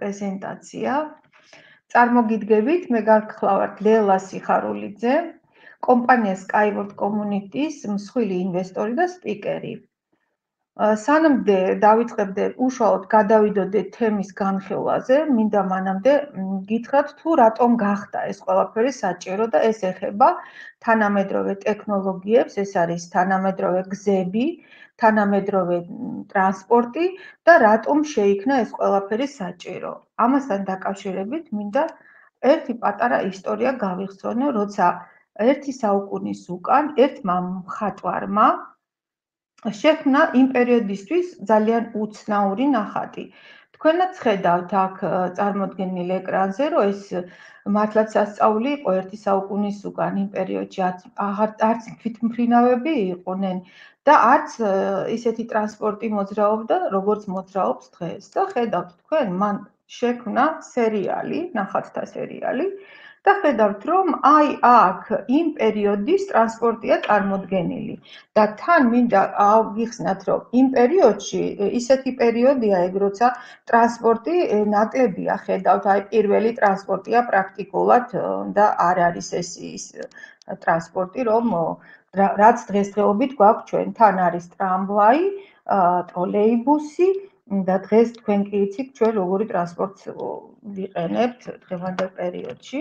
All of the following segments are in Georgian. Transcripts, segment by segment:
პრეზენტაცია. წარმოგიდგებით, მე გახლავართ ლელა სიხარულიძე, კომპანია Skyward Community-ის მსხვილი ინვესტორი და სპიკერი. სანამდე დავიწყებდე უშუალოდ გადავიდოდე თემის განხილვაზე, მინდა მანამდე გითხრათ თუ რატომ გახდა ეს ყველაფერი საჭირო და ეს ეხება თანამედროვე ტექნოლოგიებს, ეს არის თანამედროვე გზები, თანამედროვე ტრანსპორტი და რატომ შეიქმნა ეს ყველაფერი საჭირო. ამასთან დაკავშირებით მინდა ერთი პატარა ისტორია გავიხსენო, როცა ერთი საუკუნის უკან ერთმა მხატვარმა შექმნა იმ პერიოდისთვის ძალიან უცნაური ნახატი. თქვენაც ხედავთ აქ წარმოდგენილ ეკრანზე, რომ ეს მართლაც სასწაული იყო ერთი საუკუნის უკან იმ პერიოდში არც თვითმფრინავები იყვნენ და არც ისეთი ტრანსპორტი მოძრაობდა, როგორც მოძრაობს დღეს. და ხედავთ თქვენ, მან შექმნა სერიალი, ნახატთა სერიალი და ხედავთ, რომ აი აქ იმ პერიოდის ტრანსპორტია წარმოდგენილი. და თან მინდა ავგიხსნათ, რომ იმ პერიოდში ისეთი პერიოდია ეგ, როცა ტრანსპორტი ნაკლებია, ხედავთ, აი პირველი ტრანსპორტია პრაქტიკულად და არ არის ის ტრანსპორტი, რომ რაც დღესდღეობით გვაქვს ჩვენ. თან არის ტრამვაი, ტროლეიბუსი და დღეს თქვენ კი იცით ჩვენ როგორი ტრანსპორტს ვიყენებთ დღევანდელ პერიოდში.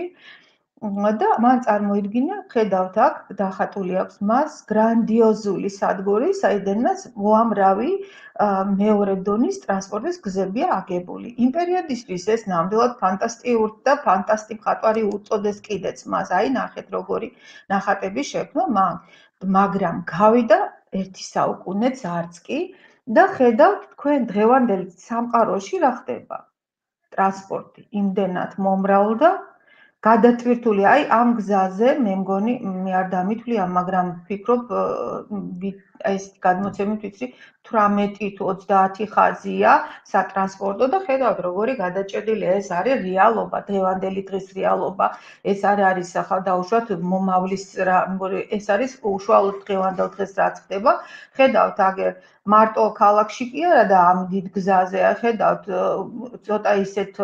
და მან წარმოიდგინა, ხედავთ აქ დახატული აქვს მას გრანდიოზული სადგური, საიდანაც უამრავი მეორე დონის ტრანსპორტის გზებია აგებული. იმ პერიოდისთვის ეს ნამდვილად ფანტასტიკური და ფანტასტი მხატვარი უწოდეს კიდეც მას. აი ნახეთ როგორი ნახატები შექმნა მან, მაგრამ გავიდა ერთი საუკუნეც არც კი და ხედავთ თქვენ დღევანდელ სამყაროში რა ხდება. ტრანსპორტი იმდენად მომრავლდა, გადატვირთული, აი ამ გზაზე მე მგონი მე არ დამითვლია, მაგრამ ვფიქრობ ეს გადმოცემით ვიცი 18 თუ 30 ხაზია სატრანსპორტო და ხედავთ როგორი გადაჭედილია, ეს არის რეალობა, დღევანდელი დღის რეალობა. ეს არ არის ახლა დაუშვათ მომავლის ეს არის უშუალოდ დღევანდელ დღეს რაც ხდება. ხედავთ აგერ მარტო ქალაქში კი არა და ამ დიდ გზაზე, ხედავთ ცოტა ისეთ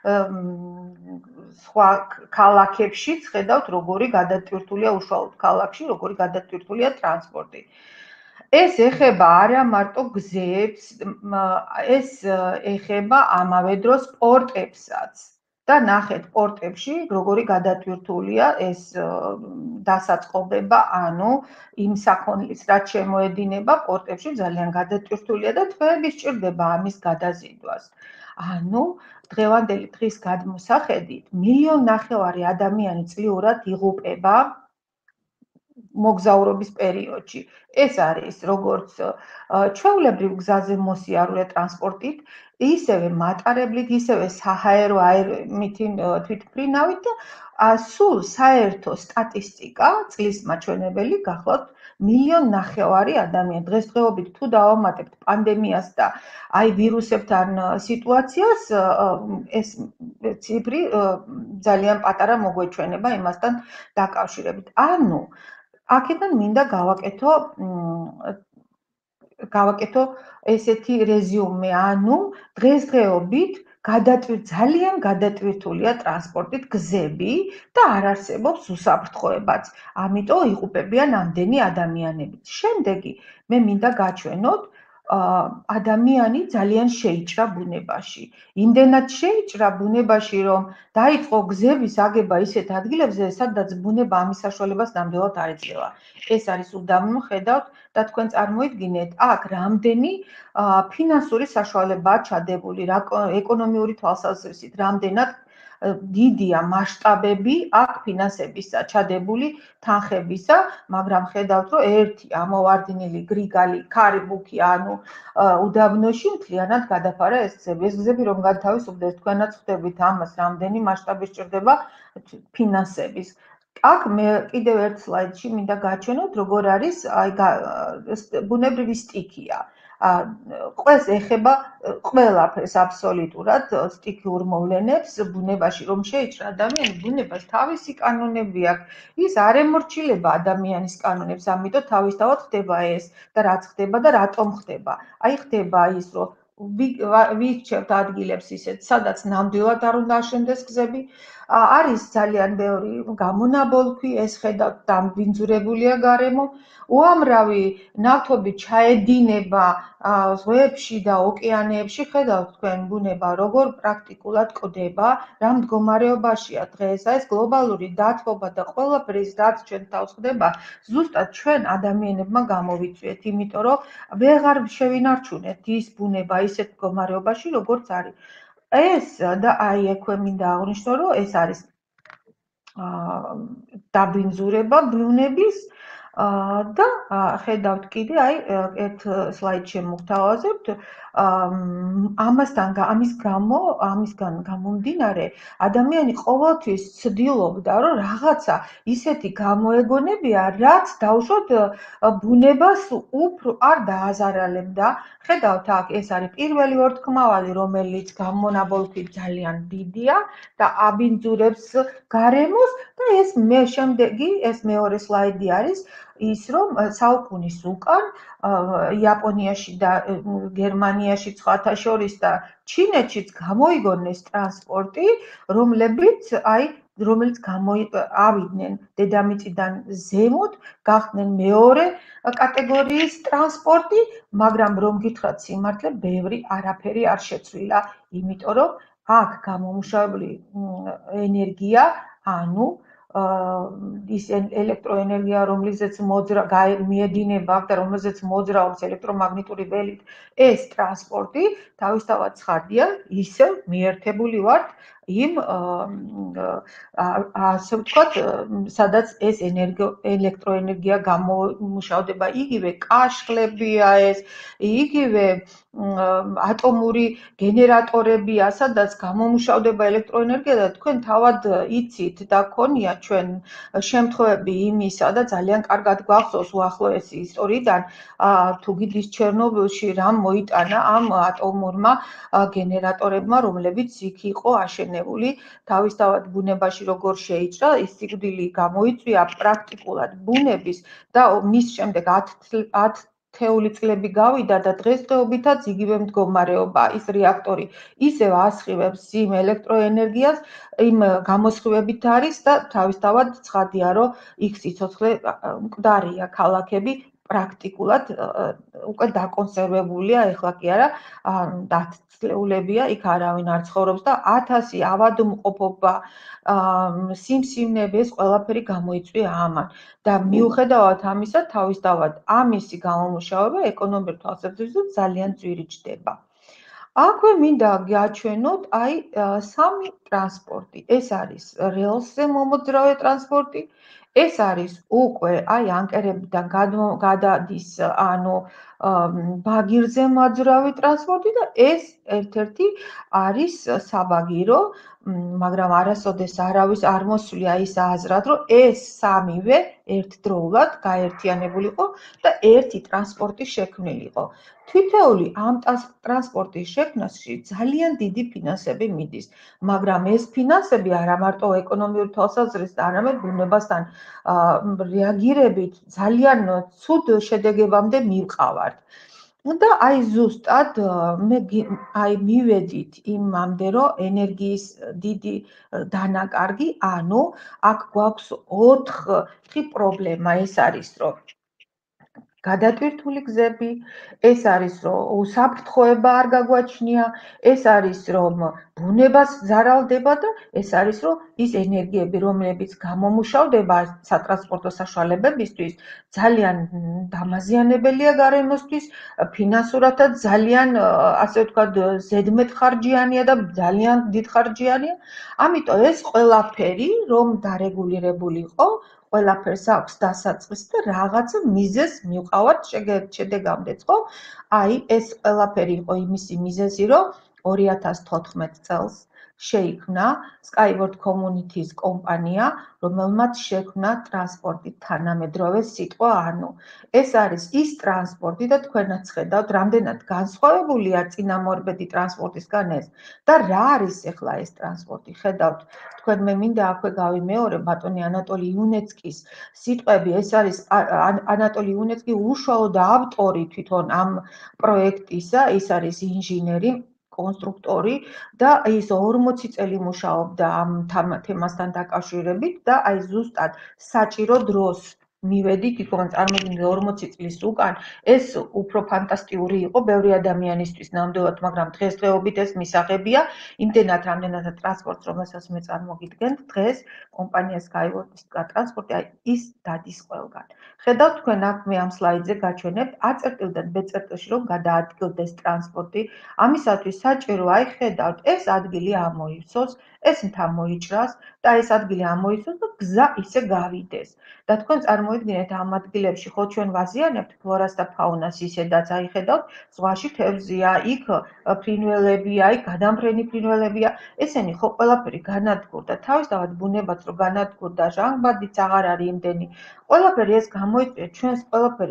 სხვა ქალაქებშიც ხედავთ როგორი გადატვირთულია უშუალოდ ქალაქში, როგორი გადატვირთულია ტრანსპორტი. ეს ეხება არა მარტო გზებს, ეს ეხება ამავე დროს პორტებსაც. და ნახეთ პორტებში როგორი გადატვირთულია ეს დასაწყობება, ანუ იმ საქონლის რაც შემოედინება პორტებში ძალიან გადატვირთულია და თვეები სჭირდება ამის გადაზიდვას. ანუ დღევანდელი დღის გადმოსახედით 1,5 მილიონი ადამიანი წლიურად იღუპება მოგზაურობის პერიოდში. ეს არის როგორც ჩვეულებრივ გზაზე მოსიარულე ტრანსპორტით, ისევე მატარებლით, ისევე საჰაერო თვითმფრინავით და სულ საერთო სტატისტიკა წლის მაჩვენებელი გახლავთ 1,5 მილიონი ადამიანი. დღესდღეობით თუ დავამატებთ პანდემიას და აი ვირუსებთან სიტუაციას, ეს ციფრი ძალიან პატარა მოგვეჩვენება იმასთან დაკავშირებით. ანუ აქედან მინდა გავაკეთო ესეთი რეზიუმე, ანუ დღესდღეობით ძალიან გადატვირთულია ტრანსპორტით გზები და არ არსებობს უსაფრთხოებაც. ამიტომ იღუპებიან ამდენი ადამიანები. შემდეგი მე მინდა გაჩვენოთ ადამიანი ძალიან შეიჭრა ბუნებაში. იმდენად შეიჭრა ბუნებაში, რომ დაიწყო გზების აგება ისეთ ადგილებზე, სადაც ბუნება ამის საშუალებას ნამდვილად არ ეძლევა. ეს არის უდაბნო, ხედავთ და თქვენ წარმოიდგინეთ, აქ რამდენი ფინანსური საშუალებაა ჩადებული, ეკონომიური თვალსაზრისით, რამდენად დიდია მასშტაბები აქ ფინანსებისა ჩადებული თანხებისა, მაგრამ ხედავთ, რომ ერთი ამოვარდნილი გრიგალი ქარიბუქი, ანუ უდაბნოში მთლიანად გადაფარა ეს გზები. ეს გზები რომ გათავისუფლდეს, თქვენაც ხვდებით ამას, რამდენი მასშტაბი სჭირდება ფინანსების. აქ მე კიდევ ერთ სლაიდში მინდა გაჩვენოთ, როგორ არის აი ბუნებრივი სტიქია. ყველს ეხება ყველაფერს აბსოლუტურად სტიქიურ მოვლენებს ბუნებაში რომ შეიჭრა ადამიანი, ბუნებას თავისი კანონები აქვს. ის არ ემორჩილება ადამიანის კანონებს, ამიტომ თავისთავად ხდება ეს და რაც ხდება და რატომ ხდება. აი ხდება ის, რომ ვირჩევთ ადგილებს ისეთ, სადაც ნამდვილად არ უნდა აშენდეს გზები. არის ძალიან ბევრი გამონაბოლქვი, ეს ხედავთ დამბინძურებულია გარემო. უამრავი ნავთობი ჩაედინება ზღვებში და ოკეანეებში. ხედავთ თქვენ ბუნება როგორ პრაქტიკულად კვდება, რა მდგომარეობაშია დღეს. ეს გლობალური დათბობა და ყველაფერი რაც ჩვენ თავს ხდება, ზუსტად ჩვენ ადამიანებმა გამოვიწვიეთ, იმიტომ რომ ვეღარ შევინარჩუნეთ ის ბუნება ისეთ მდგომარეობაში, როგორც არის. ეს და აი ექვე მინდა აღვნიშნო, რომ ეს არის დაბინძურება ბუნების და ხედავთ კიდე აი ერთ სლაიდს შემოგთავაზებთ ამისგან გამომდინარე ადამიანი ყოველთვის ცდილობდა რომ რაღაცა ისეთი გამოეგონებია რაც დაუშვათ ბუნებას უფრო არ დააზარალებდა. ხედავთ აქ ეს არის პირველი ორთქმავალი რომელიც გამონაბოლქვით ძალიან დიდია და აბინძურებს გარემოს და ეს შემდეგი ეს მეორე სლაიდი არის ის რომ საუკუნის უკან იაპონიაში და გერმანიაში სხვათა შორის და ჩინეთშიც გამოიგონეს ტრანსპორტი რომელიც ავიდნენ დედამიწიდან ზემოთ, გახდნენ მეორე კატეგორიის ტრანსპორტი, მაგრამ რომ გითხრათ სიმართლე, ბევრი არაფერი არ შეცვლილა, იმიტომ რომ აქ გამომუშავებული ენერგია, ანუ ის ელექტროენერგია, რომლისაც მიედინება და რომელზეც მოძრაობს ელექტრომაგნიტური ველით, ეს ტრანსპორტი თავისთავად ცხადია, ისევ მიერთებული ვართ იმ ასე ვთქვათ, სადაც ეს ელექტროენერგია გამომუშავდება, იგივე კაშხლებია ეს, იგივე ატომური გენერატორებია, სადაც გამომუშავდება ელექტროენერგია და თქვენ თავად იცით და გქონია ჩვენ შემთხვევები იმისა და ძალიან კარგად გვახსოვს უახლოესი ისტორიიდან თუ გიდის ჩერნობილში რამ მოიტანა ამ ატომურმა გენერატორებმა, რომლებიც იქ იყო აშენებული. თავისთავად ბუნებაში როგორ შეიჭრა, ის სიკვდილი გამოიწვია პრაქტიკულად ბუნების და მის შემდეგ 10 წლები გავიდა და დღესდღეობითაც იგივე მდგომარეობა ის რეაქტორი ისევ ასხივებს იმ ელექტროენერგიას, იმ გამოსხივებით არის და თავისთავად ცხადია, რომ იქ სიცოცხლე მკვდარია, ქალაქები პრაქტიკულად უკვე დაკონსერვებულია, ეხლა კი არა, 10 წლეულებია, იქ არავინ არ ცხოვრობს და 1000 ავადმყოფობა, სიმსივნე, ეს ყველაფერი გამოიწვია ამან. და მიუხედავად ამისა, თავისთავად ამისი გამომუშავება ეკონომიკურ თვალსაზრისით ძალიან ძვირი ჩდება. აქვე მინდა გაჩვენოთ აი სამი ტრანსპორტი. ეს არის რელსზე მომოძრავე ტრანსპორტი, ეს არის უკვე აი ანკერებიდან გადადის, ანუ ბაგირზე მოძრავი ტრანსპორტი და ეს ერთ-ერთი არის საბაგირო, მაგრამ არასოდეს არავის არ მოსვლია ის აზრად, რომ ეს სამივე ერთდროულად გაერთიანებულიყო და ერთი ტრანსპორტი შექმნილიყო. თითოეული ამ ტრანსპორტის შექმნაში ძალიან დიდი ფინანსები მიდის, მაგრამ ეს ფინანსები არა მარტო ეკონომიური თვალსაზრისით, არამედ ბუნებასთან რეაგირებით ძალიან ცუდ შედეგებამდე მივყავართ. და აი ზუსტად მე მივედით იმამდე, რომ ენერგიის დიდი დანაკარგი, ანუ აქ გვაქვს 4 პრობლემა, ეს არის, რომ გადატვირთული გზები, ეს არის, რომ უსაფრთხოება არ გაგვაჩნია, ეს არის, რომ ბუნებას ზარალდება და ეს არის, რომ ის ენერგიები, რომლებიც გამომუშავდება სატრანსპორტო საშუალებებისთვის, ძალიან დამაზიანებელია გარემოსთვის, ფინანსურადაც ძალიან, ასე ვთქვათ, ზედმეტხარჯიანია და ძალიან დიდხარჯიანია. ამიტომ ეს ყველაფერი, რომ დარეგულირებული იყო, ყველაფერს აქვს დასაწყისი და რაღაცა მიზეზს მივყავართ შედეგამდეც, ხო? აი, ეს ყველაფერი იყო იმისი მიზეზი, რომ 2014 წელს შეიქმნა Skyward Communities კომპანია, რომელმაც შექმნა ტრანსპორტი თანამედროვე სიტყვა, ანუ ეს არის ის ტრანსპორტი და თქვენაც ხედავთ, რამდენად განსხვავებულია წინამორბედი ტრანსპორტისგან ეს და რა არის ახლა ეს ტრანსპორტი. ხედავთ, თქვენ მე მინდა აქვე გავიმეორე ბატონი ანატოლი იუნეცკის სიტყვები, ეს არის ანატოლი იუნეცკი უშუალოდ ავტორი თვითონ ამ პროექტისა, ის არის ინჟინერი, კონსტრუქტორი და ის 40 წელი მუშაობდა ამ თემასთან დაკავშირებით და აი ზუსტად საჭირო დროს მივედით, იქიდან წარმოგიდგენთ 40 წლის უკან ეს უფრო ფანტასტიკური იყო ბევრი ადამიანისთვის ნამდვილად, მაგრამ დღესდღეობით ეს მისაღებია, იმდენად რამდენადაც ტრანსპორტს, რომელსაც მე წარმოგიდგენთ, დღეს კომპანია Skyward-ის ტრანსპორტი აი ის დადის ყველგან. ხედავთ თქვენ აქ მე ამ სლაიდზე გაჩვენებთ A-წერტილიდან B-წერტილში რომ გადაადგილდეს ტრანსპორტი, ამისათვის საჭირო აი ხედავთ, ეს ადგილი ამოივსოს, ეს მთა მოიჭრას და ეს ადგილი ამოივსოს და გზა ისე გავიდეს. და თქვენ წარმოიდგინეთ ამ ადგილებში ხო ჩვენ ვაზიანებთ ფლორას და ფაუნას ისედაც აი ხედავთ ზღვაში თევზია, იქ ფრინველებია, იქ გადამფრენი ფრინველებია, ესენი ხო ყველაფერი განადგურდა, თავისთავად ბუნებაც რო განადგურდა, ჟანგბადიც აღარ არის იმდენი. ყველაფერი ეს გამოიწვია ჩვენს ყველაფერი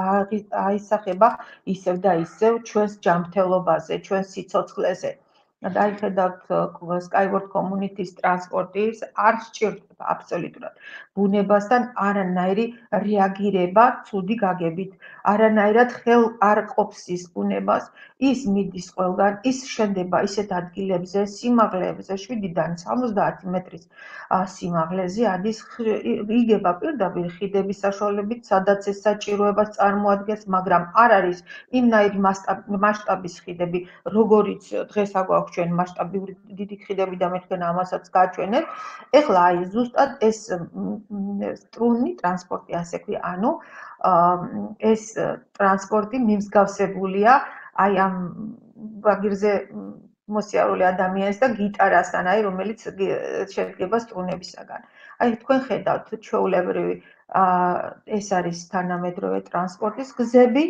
აისახება ისევ და ისევ ჩვენს ჯანმრთელობაზე, ჩვენს სიცოცხლეზე. და აი ხედავთ Skyward Communities ტრანსპორტის არ სჭირდება აბსოლუტურად ბუნებასთან არანაირი რეაგირება ცუდი გაგებით, არანაირად ხელ არ ყოფს ის ბუნებას, ის მიდის ყველგან, ის შენდება ისეთ ადგილებზე, სიმაღლეებზე 7-დან 70 მეტრის სიმაღლეზე ადის, იგება პირდაპირ ხიდების საშუალებით, სადაც ეს საჭიროებას წარმოადგენს, მაგრამ არ არის იმნაირი მასშტაბის ხიდები, როგორიც დღეს აგვაქვს ჩვენ მასშტაბური დიდი ხიდები და მე თქვენ ამასაც გაჩვენებთ. ეხლა აი ზუსტად ეს სტრუნი ტრანსპორტი ასე ქვია, ანუ ეს ტრანსპორტი მიმსგავსებულია აი ამ ბაგირზე მოსიარულე ადამიანის და გიტარასთან, აი რომელიც შედგება სტრუნებისაგან. აი თქვენ ხედავთ ჩვეულებრივი ეს არის თანამედროვე ტრანსპორტის გზები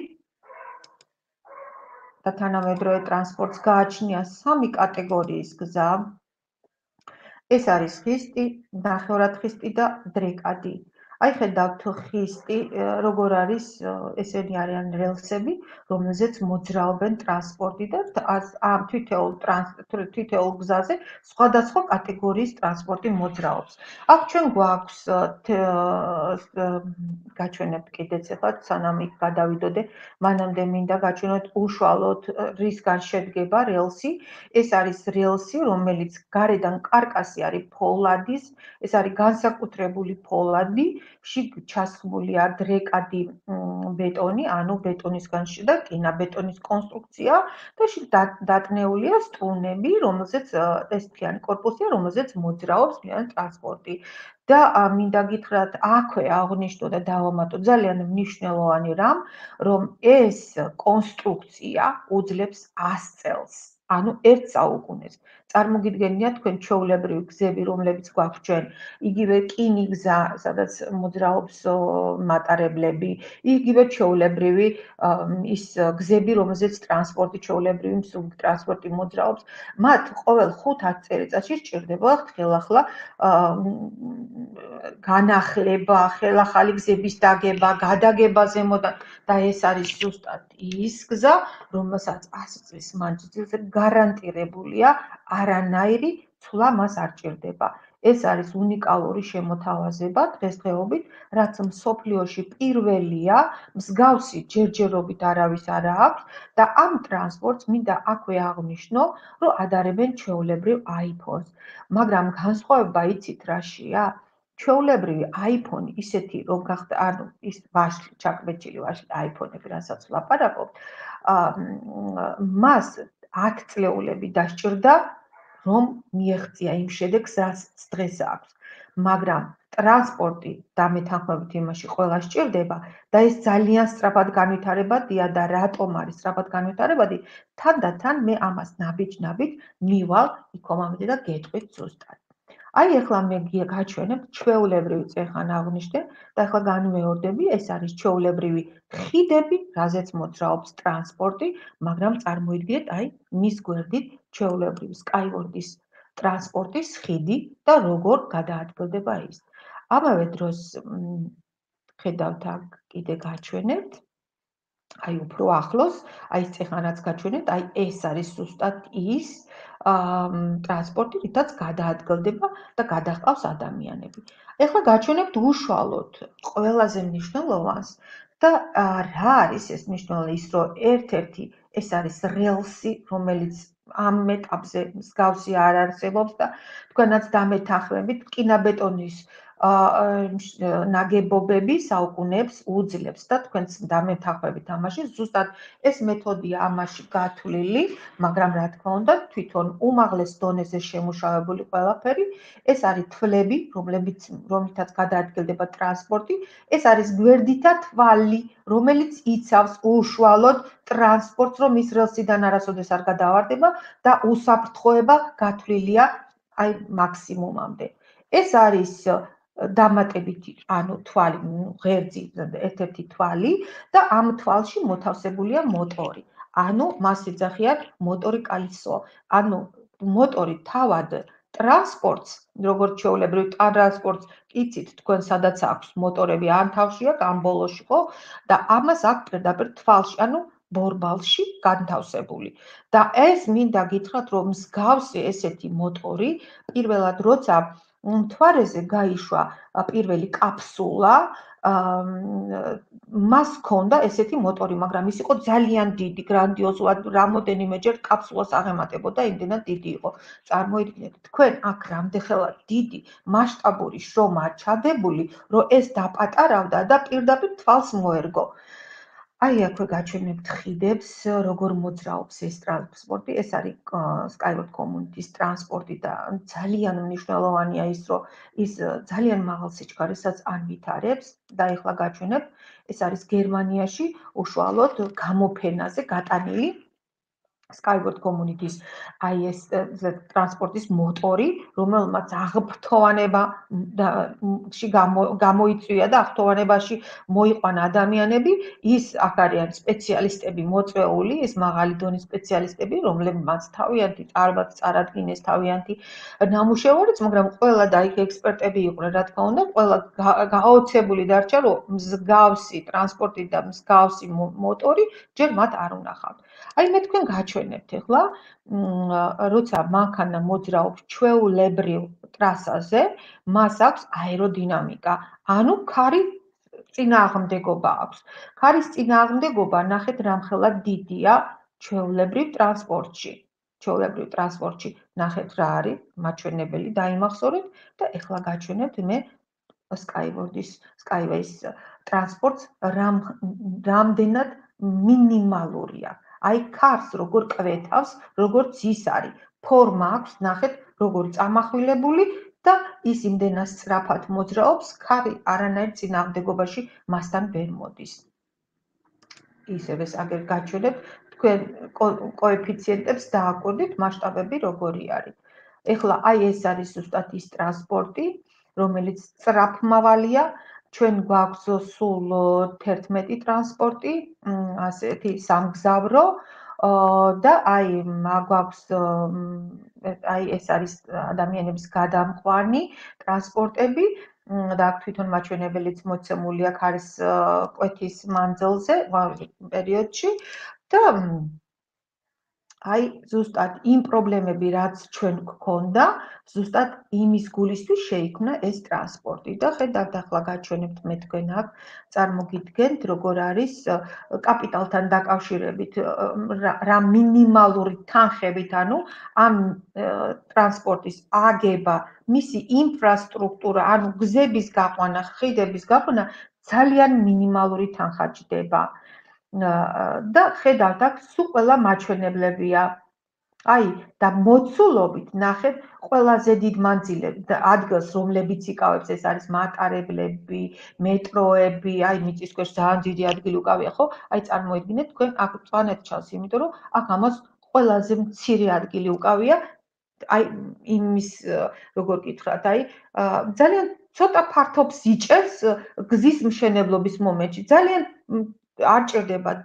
და თანამედროვე ტრანსპორტს გააჩნია 3 კატეგორიის გზა. ეს არის ხისტი, ნახევრადხისტი და დრეკადი. აი ხედავთ ხისტი, როგორ არის, ესენი არიან რელსები, რომელზეც მოძრაობენ ტრანსპორტი და ამ თითოეულ გზაზე სხვადასხვა კატეგორიის ტრანსპორტი მოძრაობს. აქ ჩვენ გვაქვს გაჩვენებთ კიდეც ახლა, სანამ იქ გადავიდოდე, მანამდე მინდა გაჩვენოთ უშუალოდ რისგან შედგება რელსი. ეს არის რელსი, რომელიც გარედან კარკასი არის ფოლადის, ეს არის განსაკუთრებული ფოლადი, შიგ ჩასხმულია დრეკადი ბეტონი, ანუ ბეტონისგან და კინაბეტონის კონსტრუქცია და შიგ დატნეულია სტრუნები, რომელზეც ეს მთიანი კორპუსია, რომელზეც მოძრაობს მთიანი ტრანსპორტი. და მინდა გითხრათ, აქვე აღვნიშნო და დავამატო ძალიან მნიშვნელოვანი რამ, რომ ეს კონსტრუქცია უძლებს 100 წელს. ანუ 1 საუკუნეს. წარმოგიდგენიათ თქვენ ჩვეულებრივი გზები, რომლებიც გვაქვს ჩვენ, იგივე რკინიგზა, სადაც მოძრაობს მატარებლები, იგივე ჩვეულებრივი ის გზები, რომელზეც ტრანსპორტი ჩვეულებრივი მსუბუქ ტრანსპორტი მოძრაობს, მათ ყოველ 5-10 წელიწადში სჭირდება ხელახლა განახლება, ხელახალი გზების დაგება, გადაგება ზემოდან და ეს არის ზუსტად ის გზა, რომელსაც 100 წლის მანძილზე გარანტირებულია არანაირი ცვლა მას არ ჭირდება. ეს არის უნიკალური შემოთავაზება დღესდღეობით, რაც მსოფლიოში პირველია, მსგავსი ჯერჯერობით არავის არ აქვს და ამ ტრანსპორტს მინდა აქვე აღვნიშნო, რომ ადარებენ ჩვეულებრივ iPhone-ს. მაგრამ განსხვავება იცით რაშია? ჩვეულებრივი iPhone ისეთი რომ გახდა, ანუ ის ვაშლი, ჩაკბეჭილი ვაშლი iPhone-ები, რასაც ვლაპარაკობთ, მას 10 წლეულები დასჭირდა, რომ მიეღწია იმ შედეგს, რაც დღეს აქვს. მაგრამ ტრანსპორტი დამეთანხმებით იმაში ყველა სჭირდება და ეს ძალიან სწრაფად განვითარებადია და რატომ არის სწრაფად განვითარებადი? თანდათან მე ამას ნაბიჯ-ნაბიჯ მივალ იქ მომამდე და გეტყვით ზუსტად. აი ეხლა მე გაჩვენებ ჩვეულებრივი წეხან აღვნიშნე და ეხლა განმეორდები, ეს არის ჩვეულებრივი ხიდები, რაზეც მოძრაობს ტრანსპორტი, მაგრამ წარმოიდგინეთ, აი მის გვერდით ჩვეულებრივი Skyward-ის ტრანსპორტის ხიდი და როგორ გადაადგილდება ის. ამავე დროს ხედავთ აქ კიდე გაჩვენებთ აი უფრო ახლოს, აი წეხანაც გაჩვენეთ, აი ეს არის ზუსტად ის ტრანსპორტი, რითაც გადაადგილდება და გადაჰყავს ადამიანები. ეხლა გაჩვენებთ უშუალოდ ყველაზე მნიშვნელოვანს და რა არის ეს მნიშვნელოვანი ის, რომ ერთ-ერთი ეს არის რელსი, რომელიც ამ ეტაპზე მსგავსი არ არსებობს და თქვენაც დამეთანხმებით, რკინაბეტონის ნაგებობები საუკუნეებს უძლებს და თქვენც დამეთანხმებით ამაში, ზუსტად ეს მეთოდია ამაში გათვლილი, მაგრამ რა თქმა უნდა, თვითონ უმაღლეს დონეზე შემუშავებული ყველაფერი, ეს არის თვლები, რომლითაც გადაადგილდება ტრანსპორტი, ეს არის გვერდითა თვალი, რომელიც იცავს უშუალოდ ტრანსპორტს, რომ ის რელსიდან არასოდეს არ გადავარდება და უსაფრთხოება გათვლილია აი მაქსიმუმამდე. ეს არის დამატებითი, ანუ თვალი, ღერძი, ერთ-ერთი თვალი და ამ თვალში მოთავსებულია მოტორი. ანუ მას ეძახიან მოტორი კალისო. ანუ მოტორი თავად ტრანსპორტს, როგორც ჩვეულებრივ ტრანსპორტს, იცით თქვენ სადაც აქვს მოტორები ან თავში აქვს, ან ბოლოში, ხო? და ამას აქვს პირდაპირ თვალში, ანუ ბორბალში განთავსებული. და ეს მინდა გითხრათ, რომ მსგავსი ესეთი მოტორი პირველად როცა მთვარეზე გაიშვა პირველი კაფსულა, მას ჰქონდა ესეთი მოტორი, მაგრამ ის იყო ძალიან დიდი, გრანდიოზულად, რამოდენიმეჯერ კაფსულას აღემატებოდა, იმდენად დიდი იყო. წარმოიდგინეთ, თქვენ აქ რამდენხელად დიდი მასშტაბური შრომაა ჩადებული, რომ ეს დაპატარავდა და პირდაპირ თვალს მოერგო. აი აქვე გაჩვენებთ ხიდებს, როგორ მოძრაობს ეს ტრანსპორტი. ეს არის Skyward Community-ის ტრანსპორტი და ძალიან მნიშვნელოვანია ის, რომ ის ძალიან მაღალ სიჩქარესაც არ ვითარებს და ეხლა გაჩვენებთ, ეს არის გერმანიაში უშუალოდ გამოფენაზე გატანილი Skyward Community-ის აი ეს ტრანსპორტის მოტორი, რომელმაც აღფრთოვანებაში გამოიწვია და აღფრთოვანებაში მოიყვანა ადამიანები, ის აქ არიან სპეციალისტები მოწვეული, ეს მაღალი დონის სპეციალისტები, რომლებმაც თავიანთი წარადგინეს თავიანთი ნამუშევარიც, მაგრამ ყველა და იქ ექსპერტები იყვნენ, რა თქმა უნდა, ყველა გაოცებული დარჩა, რომ მსგავსი ტრანსპორტი და მსგავსი მოტორი ჯერ მათ არ უნახავთ. აი მე თქვენ გაჩვენებთ ეხლა, როცა მანქანა მოძრაობს ჩვეულებრივ ტრასაზე, მას აქვს აეროდინამიკა, ანუ ქარი წინააღმდეგობა აქვს. ქარის წინააღმდეგობა ნახეთ რამხელა დიდია ჩვეულებრივ ტრანსპორტში. ჩვეულებრივ ტრანსპორტში ნახეთ რა არის მაჩვენებელი, დაიმახსოვრეთ და ეხლა გაჩვენებთ მე Skyway-ის ტრანსპორტს რამდენად მინიმალურია. აი ქარს როგორ კვეთავს, როგორც ის არის. ფორმა აქვს, ნახეთ, როგორ წამახვილებული და ის იმდენად სწრაფად მოძრაობს, ქარი არანაირ წინააღმდეგობაში მასთან ვერ მოდის. ისევ ეს აგერ გაჩვენებთ, თქვენ კოეფიციენტებს დააკვირდით, მასშტაბები როგორი არის. ეხლა აი ეს არის ზუსტად ის ტრანსპორტი, რომელიც სწრაფმავალია, ჩვენ გვაქვს სულ 11 ტრანსპორტი, ასეთი სამგზავრო და აი გვაქვს აი ეს არის ადამიანების გადამყვანი ტრანსპორტები და აქ თვითონ მაჩვენებელიც მოცემული აქ არის კვეთის მანძილზე პერიოდში და აი ზუსტად იმ პრობლემები, რაც ჩვენ გქონდა, ზუსტად იმის გულისთვის შეიქმნა ეს ტრანსპორტი და ხედავთ ახლა გაჩვენებთ მე თქვენ აქ, წარმოგიდგენთ როგორ არის კაპიტალთან დაკავშირებით რა მინიმალური თანხებით, ანუ ამ ტრანსპორტის აგება, მისი ინფრასტრუქტურა, ანუ გზების გაყვანა, ხიდების გაყვანა ძალიან მინიმალური თანხა ჯდება. და ხედავთ აქ სულ ყველა მაჩვენებლებია. აი და მოცულობით ნახეთ ყველაზე დიდ ადგილს, რომლებიც იკავებს, ეს არის მატარებლები, მეტროები, აი მიწისქვეშ ძალიან დიდი ადგილი უკავია, ხო? აი წარმოიდგინეთ, თქვენ აქ მწვანედ ჩანს, იმიტომ რომ აქ ამას ყველაზე მცირე ადგილი უკავია აი იმის როგორ გითხრათ, აი ძალიან ცოტა ფართობს იჭერს გზის მშენებლობის მომენტში. ძალიან არ ჭირდება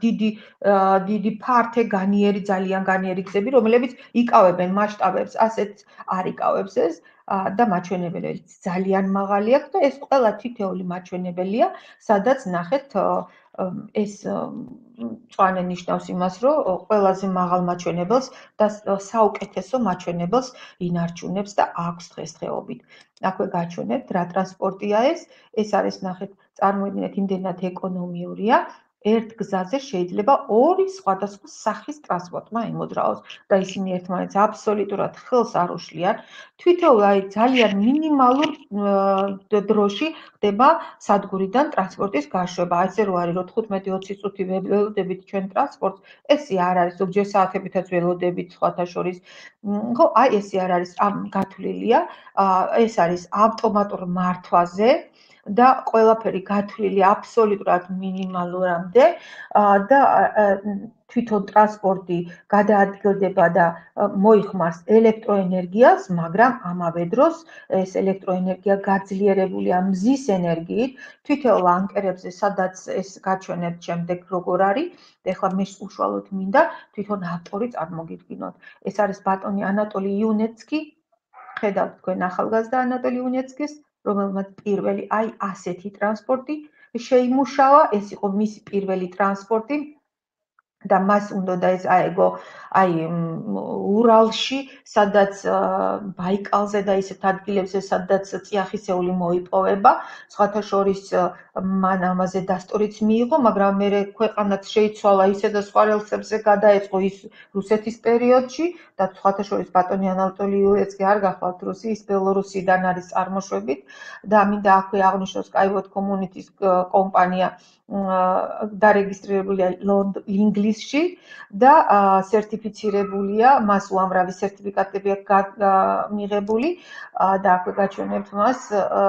დიდი ფართე განიერი, ძალიან განიერი გზები, რომლებიც იკავებენ მასშტაბებს, ასეთ არ იკავებს ეს და მაჩვენებელი ძალიან მაღალი აქვს და ეს ყველა თითოეული მაჩვენებელია, სადაც ნახეთ ეს მწვანე ნიშნავს იმას, რომ ყველაზე მაღალ მაჩვენებელს და საუკეთესო მაჩვენებელს ინარჩუნებს და აქვს დღესდღეობით. აქვე გაჩვენებთ რა ტრანსპორტია ეს. ეს არის ნახეთ, წარმოიდგინეთ იმდენად ეკონომიურია, ერთ გზაზე შეიძლება ორი სხვადასხვა სახის ტრანსპორტმა იმოძრაოს და ისინი ერთმანეთს აბსოლუტურად ხელს არ უშლიან. თვითონ აი ძალიან მინიმალურ დროში ხდება სადგურიდან ტრანსპორტის გაშვება. ასე რომ არის, რომ 15-20 წუთი ველოდებით ჩვენ ტრანსპორტს, ესე არ არის, ზოგჯერ საათებითაც ველოდებით სხვათა შორის. ხო, აი ესე არ არის, გათვლილია, ეს არის ავტომატურ მართვაზე და ყველაფერი გათვლილი აბსოლუტურად მინიმალურამდე და თვითონ ტრანსპორტი გადაადგილდება და მოიხმარს ელექტროენერგიას, მაგრამ ამავე დროს ეს ელექტროენერგია გაძლიერებულია მზის ენერგიით, თითოეულ ანკერებზე, სადაც ეს გაჩვენებთ შემდეგ როგორ არის, ეხლა მე უშუალოდ მინდა თვითონ ავტორი წარმოგიდგინოთ. ეს არის ბატონი ანატოლი იუნეცკი, ხედავთ თქვენ ახალგაზრდა ანატოლი იუნეცკის, რომელმაც პირველი აი ასეთი ტრანსპორტი შეიმუშავა, ეს იყო მისი პირველი ტრანსპორტი და მას უნდა ეს აეგო აი ურალში, სადაც ბაიკალზე და ისეთ ადგილებზე, სადაც წიაღისეული მოიპოვება. სხვათა შორის მან ამაზე დასტურიც მიიღო, მაგრამ მერე ქვეყანაც შეიცვალა ისე და სხვა რელსებზე გადაეწყო ის რუსეთის პერიოდში და სხვათა შორის ბატონი ანატოლი იურეცკი არ გახლავთ რუსი, ის ბელორუსიდან არის წარმოშობით და მინდა აქვე აღნიშნოს Skyward Communities კომპანია დარეგისტრირებულია ინგლისში და სერტიფიცირებულია, მას უამრავი სერტიფიკატები აქვს მიღებული და აქვე გაჩვენებთ მას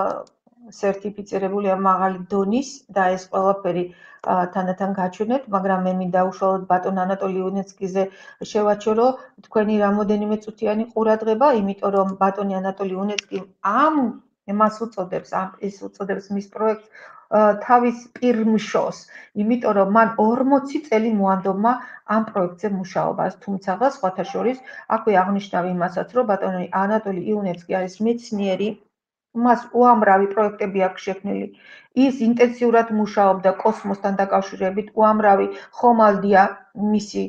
სერტიფიცირებულია მაღალი დონის და ეს ყველაფერი თანდათან გაჩვენებთ, მაგრამ მე მინდა უშუალოდ ბატონ ანატოლი იუნეცკიზე შევაჩერო თქვენი რამოდენიმე წუთიანი ყურადღება, იმიტომ რომ ბატონი ანატოლი იუნეცკი მას უწოდებს მის პროექტს თავის პირმშოს, იმიტომ რომ მან 40 წელი მოანდომა ამ პროექტზე მუშაობას, თუმცა სხვათა შორის აქვე აღნიშნავ იმასაც, რომ ბატონი ანატოლი იუნეცკი არის მეცნიერი, მას უამრავი პროექტები აქვს შექმნილი. ის ინტენსიურად მუშაობდა კოსმოსთან დაკავშირებით, უამრავი ხომალდია მისი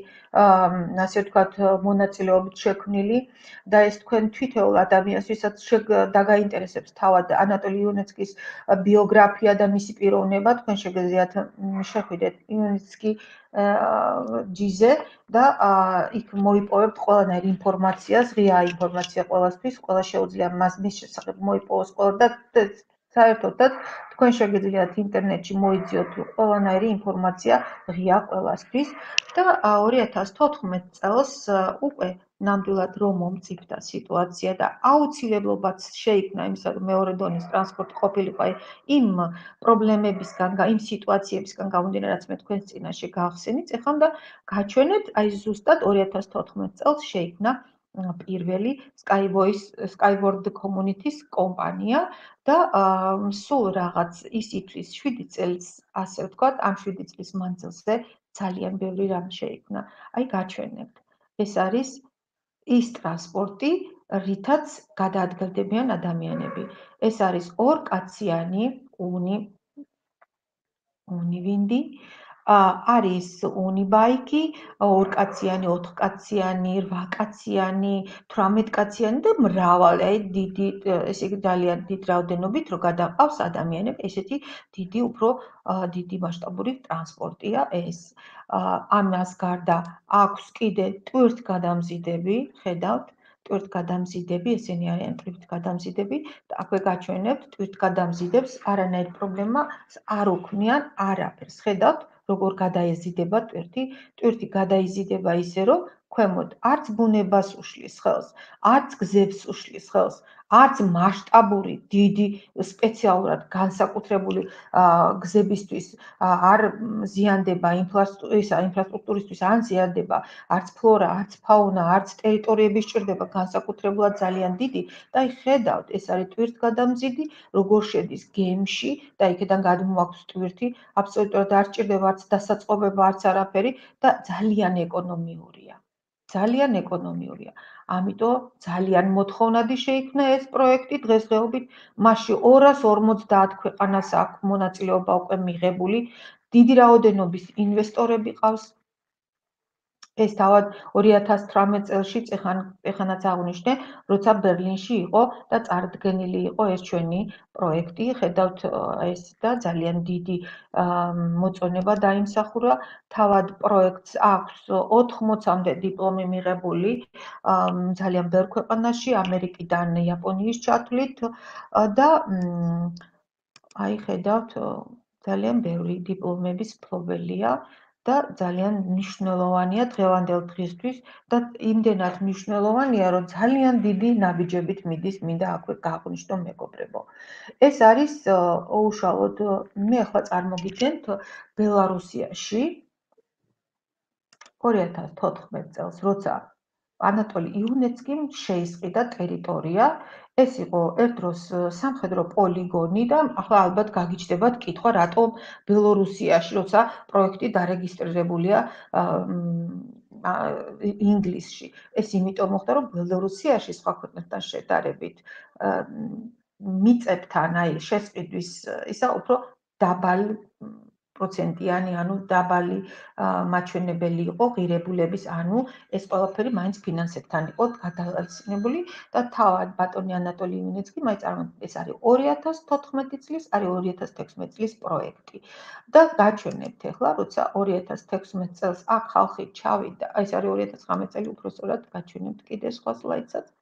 ასე ვთქვათ მონაწილეობით შექმნილი და ეს თქვენ თითოეულ ადამიანს, ვისაც დაგაინტერესებს თავად ანატოლი იუნეცკის ბიოგრაფია და მისი პიროვნება, თქვენ შეგიძლიათ შეხვიდეთ იუნეცკი ჯიზე და იქ მოიპოვებთ ყველანაირ ინფორმაციას, ღია ინფორმაცია ყველასთვის, ყველა შეუძლია მის შესახებ მოიპოვოს ყველა და საერთოდ თქვენ შეგიძლიათ ინტერნეტში მოიძიოთ ყველანაირი ინფორმაცია ღია ყველასთვის და 2014 წელს უკვე ნამდვილად რომ მომწიფდა სიტუაცია და აუცილებლობაც შეიქმნა იმისა, რომ მეორე დონის ტრანსპორტი ყოფილიყო იმ პრობლემებისგან, იმ სიტუაციებისგან გამომდინარე, რაც მე თქვენს წინაშე გავხსენით, ეხლა და გაჩვენებთ, აი ზუსტად 2014 წელს შეიქმნა პირველი Skyward Communities კომპანია და სულ რაღაც ის ითვლის 7 წელს, ასე ვთქვათ, ამ 7 წლის მანძილზე ძალიან ბევრი რამ შეიქმნა. აი გაჩვენებთ. ეს არის ის ტრანსპორტი, რითაც გადაადგილდებიან ადამიანები. ეს არის ორკაციანი უნივინდი, არის უნიბაიკი, ორკაციანი, ოთხკაციანი, 8კაციანი, 18კაციანი და მრავალი, აი დიდი, ესე იგი ძალიან დიდ რაოდენობით რო გადაყავს ადამიანები, ესეთი უფრო დიდი მასშტაბური ტრანსპორტია ეს. ამას გარდა აქვს კიდე ტვირთგადამზიდები, ხედავთ, ტვირთგადამზიდები, ესენი არიან ტვირთგადამზიდები და აქვე გაჩვენებთ ტვირთგადამზიდებს არანაირი პრობლემა არ უქმნიან არაფერს. ხედავთ, როგორ გადაეზიდება ტვირთი. ტვირთი გადაიზიდება ისე, რომ ქვემოთ არც ბუნებას უშლის ხელს, არც გზებს უშლის ხელს, არც მასშტაბური დიდი სპეციალურად განსაკუთრებული გზებისთვის არ ზიანდება ინფრასტრუქტურისთვის ან ზიანდება არც ფლორა, არც ფაუნა, არც ტერიტორიები სჭირდება განსაკუთრებულად ძალიან დიდი და აი ხედავთ, ეს არის ტვირთგადამზიდი, როგორ შედის გემში და იქიდან გადმოაქვს ტვირთი, აბსოლუტურად არ სჭირდება არც დასაწყობება, არც არაფერი და ძალიან ეკონომიურია. ძალიან ეკონომიურია. ამიტომ ძალიან მოთხოვნადი შეიქმნა ეს პროექტი დღესდღეობით. მასში 250 ქვეყანას აქვს მონაწილეობა უკვე მიღებული. დიდი რაოდენობის ინვესტორები ყავს. ეს თავად 2018 წელში ეხანაც აღვნიშნე, როცა ბერლინში იყო და წარდგენილი იყო ეს ჩვენი პროექტი. ხედავთ ეს და ძალიან დიდი მოწონება დაიმსახურა. თავად პროექტს აქვს 80-მდე დიპლომი მიღებული ძალიან ბევრ ქვეყანაში, ამერიკიდან, იაპონიის ჩათვლით და აი ხედავთ ძალიან ბევრი დიპლომების მფლობელია და ძალიან მნიშვნელოვანია დღევანდელ დღისთვის და იმდენად მნიშვნელოვანია, რომ ძალიან დიდი ნაბიჯებით მიდის, მინდა აქვე გააღვნიშნო მეგობრებო. ეს არის უშუალოდ მე ახლა წარმოგიჩენთ ბელარუსიაში 2014 წელს, როცა ანატოლი იუნეცკიმ შეისყიდა ტერიტორია. ეს იყო ერთ დროს სამხედრო პოლიგონი და ახლა ალბათ გაგიჩნდებათ კითხვა, რატომ ბელორუსიაში, როცა პროექტი დარეგისტრირებულია ინგლისში. ეს იმიტომ მოხდა, რომ ბელორუსიაში სხვა ქვეყნებთან შედარებით მიწებთან, აი შესყიდვის ისა უფრო დაბალი პროცენტიანი, ანუ დაბალი მაჩვენებელი იყო ღირებულების, ანუ ეს ყველაფერი მაინც ფინანსებთან იყო გადაღაცინებული და თავად ბატონი ანატოლი იუნეცკი, მაინც წარმოიდგინეთ, ეს არის 2014 წლის, არის 2016 წლის პროექტი. და გაჩვენებთ ახლა, როცა 2016 წელს აქ ხალხი ჩავიდა, ეს არის 2019 წელი, უფრო სწორად გაჩვენებთ კიდე სხვა სლაიდსაც.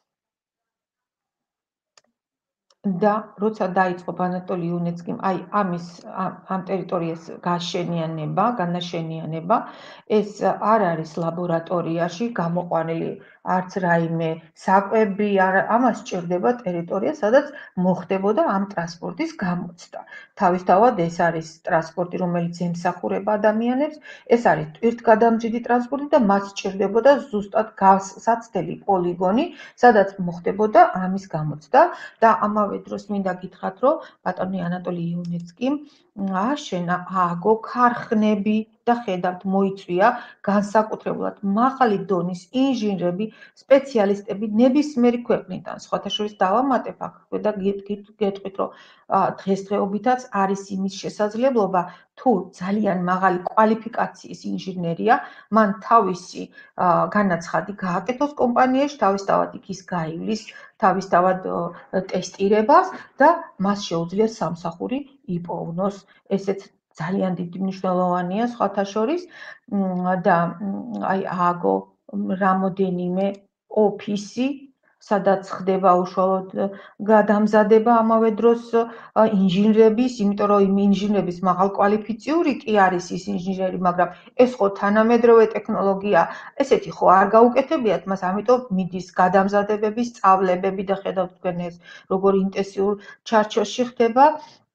და როცა დაიწყო ანატოლი იუნეცკიმ აი ამ ტერიტორიას განაშენიანება, ეს არ არის ლაბორატორიაში გამოყვანილი არც რაიმე საკვები, ამას სჭირდება ტერიტორია, სადაც მოხდებოდა ამ ტრანსპორტის გამოცდა. თავისთავად ეს არის ტრანსპორტი, რომელიც ემსახურება ადამიანებს, ეს არის ტვირთგადამზიდი ტრანსპორტი და მას სჭირდებოდა ზუსტად გასაცდელი პოლიგონი, სადაც მოხდებოდა ამის გამოცდა და ამავე დროს მინდა გითხრათ, რომ ბატონი ანატოლი იუნეცკიმ ააშენა, ააგო ქარხნები და ხედავთ მოიწვია განსაკუთრებულად მაღალი დონის ინჟინრები, სპეციალისტები ნებისმიერი ქვეყნიდან. სხვათა შორის დავამატებ აქ და გეტყვით, რომ დღესდღეობითაც არის იმის შესაძლებლობა, თუ ძალიან მაღალი კვალიფიკაციის ინჟინერია, მან თავისი განაცხადი გააკეთოს კომპანიაში, თავისთავად იქ ის გაივლის თავისთავად ტესტირებას და მას შეუძლია სამსახური იპოვნოს. ესეც ძალიან დიდი მნიშვნელოვანია სხვათა შორის და აი ააგო რამოდენიმე ოფისი, სადაც ხდება უშუალოდ გადამზადება ამავე დროს ინჟინრების, იმიტომ რომ იმ ინჟინრების მაღალკვალიფიციური კი არის ის ინჟინერი, მაგრამ ეს ხო თანამედროვე ტექნოლოგია, ესეთი ხო არ გაუკეთებიათ მას, ამიტომ მიდის გადამზადებების სწავლებები და ხედავთ თქვენ ეს როგორ ინტენსიურ ჩარჩოში ხდება.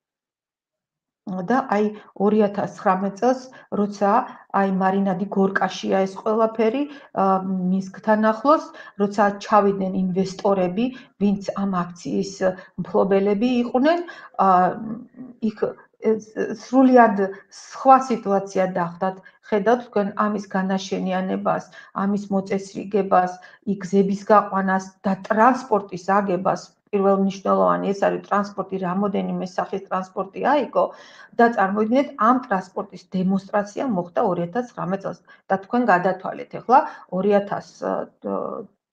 და აი 2019 წელს, როცა აი მარინადი გორკაშია ეს ყველაფერი, მინსკთან ახლოს, როცა ჩავიდნენ ინვესტორები, ვინც ამ აქციის მფლობელები იყვნენ, იქ სრულიად სხვა სიტუაცია დახვდათ. ხედავთ თქვენ ამის განაშენიანებას, ამის მოწესრიგებას, გზების გაყვანას და ტრანსპორტის აგებას. პირველ მნიშვნელოვანი ეს არის ტრანსპორტი, რამოდენიმე სახის ტრანსპორტი აიგო და წარმოიდგინეთ ამ ტრანსპორტის დემონსტრაცია მოხდა 2019 წელს და თქვენ გადათვალეთ ახლა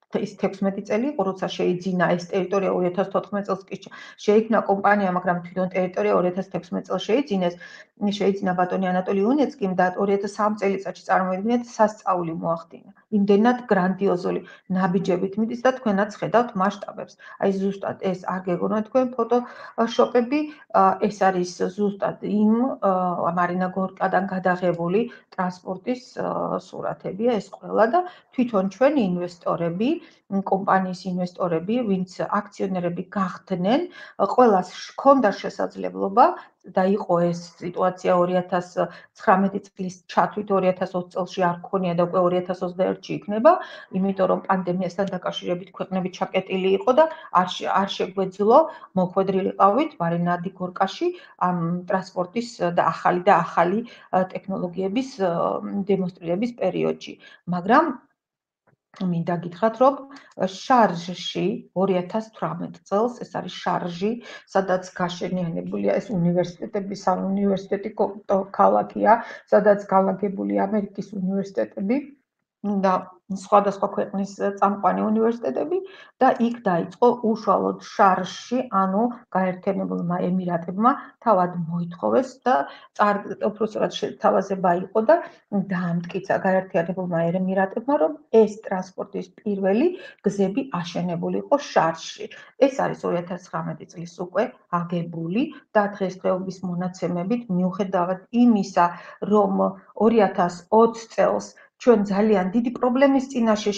ის 16 წელი იყო, როცა შეიძინა ეს ტერიტორია 2014 წელს კი შეიქმნა კომპანია, მაგრამ თვითონ ტერიტორია 2016 წელს შეიძინა ბატონი ანატოლი უნეცკიმ და 2003 წელიწადში წარმოიდგინეთ სასწაული მოახდინა. იმდენად გრანდიოზული ნაბიჯებით მიდის და თქვენაც ხედავთ მასშტაბებს. აი ზუსტად ეს არ გეგონოთ თქვენ ფოტოშოპები, ეს არის ზუსტად იმ მარინა გორკადან გადაღებული ტრანსპორტის სურათებია ეს ყველა და თვითონ ჩვენი ინვესტორები, კომპანიის ინვესტორები, ვინც აქციონერები გახდნენ, ყველას ჰქონდა შესაძლებლობა და იყო ეს სიტუაცია 2019 წლის ჩათვლით 2020 წელში არ ქონია და უკვე 2021-ში იქნება, იმიტომ რომ პანდემიასთან დაკავშირებით ქვეყნები ჩაკეტილი იყო და არ შეგვეძლო მოხვედრილიყავით მარინადი გორკაში ამ ტრანსპორტის და ახალი ტექნოლოგიების დემონსტრირების პერიოდში. მაგრამ მინდა გითხრათ, რომ შარჟში 2018 წელს ეს არის შარჟი, სადაც გაშენიანებულია ეს უნივერსიტეტები, უნივერსიტეტი ქალაქია, სადაც განლაგებულია ამერიკის უნივერსიტეტები და სხვადასხვა ქვეყნის წამყვანი უნივერსიტეტები და იქ დაიწყო უშუალოდ შარჟში, ანუ გაერთიანებულმა ემირატებმა თავად მოითხოვეს და უпростоრად შეთავაზება იყო და დაამტკიცა გაერთიანებულმა ემირატებმა, რომ ეს ტრანსპორტის პირველი გზები აშენებულიყო შარჟში. ეს არის 2019 წლის უკვე აგებული და დღესდღეობის მონაცემებით მიუხედავად იმისა, რომ 2020 წელს ჩვენ ძალიან დიდი პრობლემის წინაშე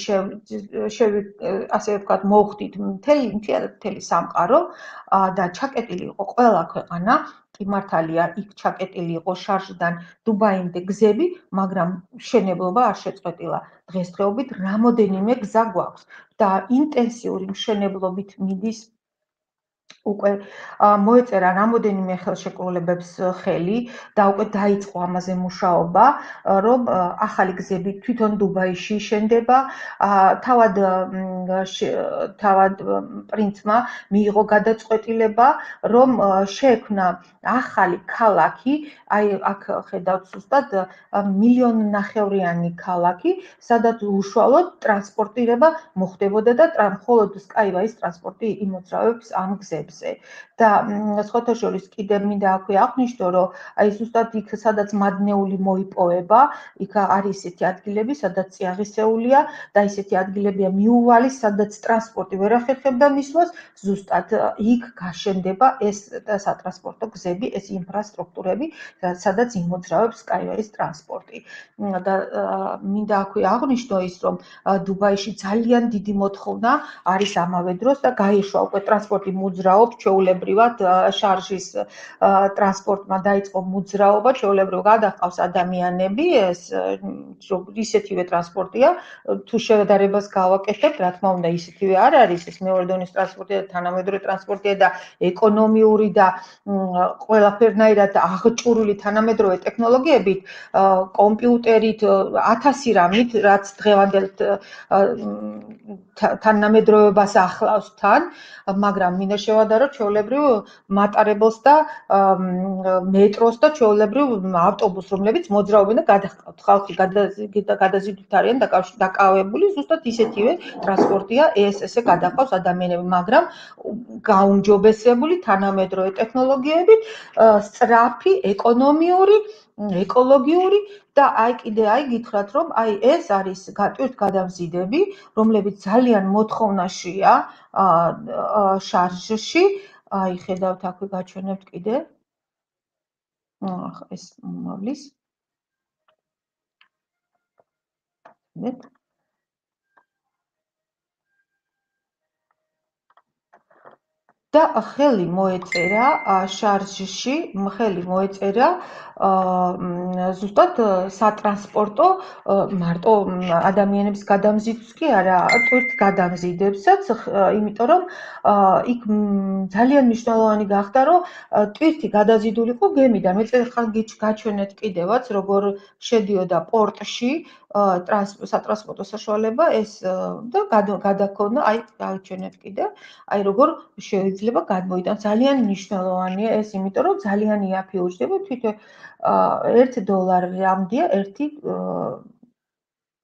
ასე ვთქვათ, მოვხდით მთელი სამყარო და ჩაკეტილი იყო ყველა ქვეყანა. კი მართალია, იქ ჩაკეტილი იყო შარჟიდან დუბაიმდე გზები, მაგრამ მშენებლობა არ შეწყვეტილა. დღესდღეობით რამოდენიმე გზა გვაქვს და ინტენსიური მშენებლობით მიდის უკვე მოეწერა რამოდენიმე ხელშეკრულებებს ხელი და უკვე დაიწყო ამაზე მუშაობა, რომ ახალი გზები თვითონ დუბაიში შენდება. თავად პრინცმა მიიღო გადაწყვეტილება, რომ შეექმნა ახალი ქალაქი, აი აქ ხედავთ ზუსტად 1,5 მილიონი ქალაქი, სადაც უშუალოდ ტრანსპორტირება მოხდებოდა და მხოლოდ Skyway-ის ტრანსპორტი იმოძრავებს ამ გზებზე. და სხვათა შორის კიდევ მინდა აქვე აღვნიშნო, რომ აი ზუსტად იქ, სადაც მადნეული მოიპოვება, იქ არის ესეთი ადგილები, სადაც წიაღისეულია და ესეთი ადგილებია მიუვალი, სადაც ტრანსპორტი ვერ ახერხებდა მისვლას, ზუსტად იქ გაშენდება ეს სატრანსპორტო გზები, ეს ინფრასტრუქტურები, სადაც იმოძრავებს Skyway-ის ტრანსპორტი. და მინდა აქვე აღვნიშნო ის, რომ დუბაიში ძალიან დიდი მოთხოვნა არის ამავე დროს და გაიშვა უკვე ტრანსპორტი მოძრაობს ჩვეულებრივად შარჟის ტრანსპორტმა დაიწყო მოძრაობა, ჩვეულებრივ გადაჰყავს ადამიანები, ეს ისეთივე ტრანსპორტია, თუ შედარებას გავაკეთებთ, რა თქმა უნდა, ისეთივე არ არის, ეს მეორე დონის ტრანსპორტია და თანამედროვე ტრანსპორტია და ეკონომიური და ყველაფერნაირად აღჭურვილი თანამედროვე ტექნოლოგიებით, კომპიუტერით, 1000 რამით, რაც დღევანდელ თანამედროვეობას ახლავს თან, მაგრამ მინდა შევადარო ჩვეულებრივ მატარებელს და მეტროს და ჩვეულებრივ ავტობუსს, რომლებიც მოძრაობენ და გადაჰყავთ. ხალხი გადაზიდვით არიან დაკავებული, ზუსტად ისეთივე ტრანსპორტია, ესე გადაჰყავს ადამიანები, მაგრამ გაუმჯობესებული თანამედროვე ტექნოლოგიებით, სწრაფი, ეკონომიური, ეკოლოგიური და აი გითხრათ, რომ აი ეს არის ტვირთგადამზიდები, რომლებიც ძალიან მოთხოვნაშია შარჟში. აი ხედავთ აქვე გაჩვენებთ კიდე. ეს მომავლის. და ხელი მოეწერა შარჟში, ხელი მოეწერა ზუსტად სატრანსპორტო მარტო ადამიანების გადამზიდვს კი არა, ტვირთგადამზიდებსაც, იმიტომ რომ იქ ძალიან მნიშვნელოვანი გახდა, რომ ტვირთი გადაზიდულიყო გემიდან. მეწერხან გაჩვენეთ კიდევაც, როგორ შედიოდა პორტში სატრანსპორტო საშუალება ეს და გადაქონდა, აი გავჩვენეთ კიდე, აი როგორ შეიძლება გადმოიტან. ძალიან მნიშვნელოვანია ეს, იმიტომ რომ ძალიან იაფი უჯდება თვითონ $1-მდეა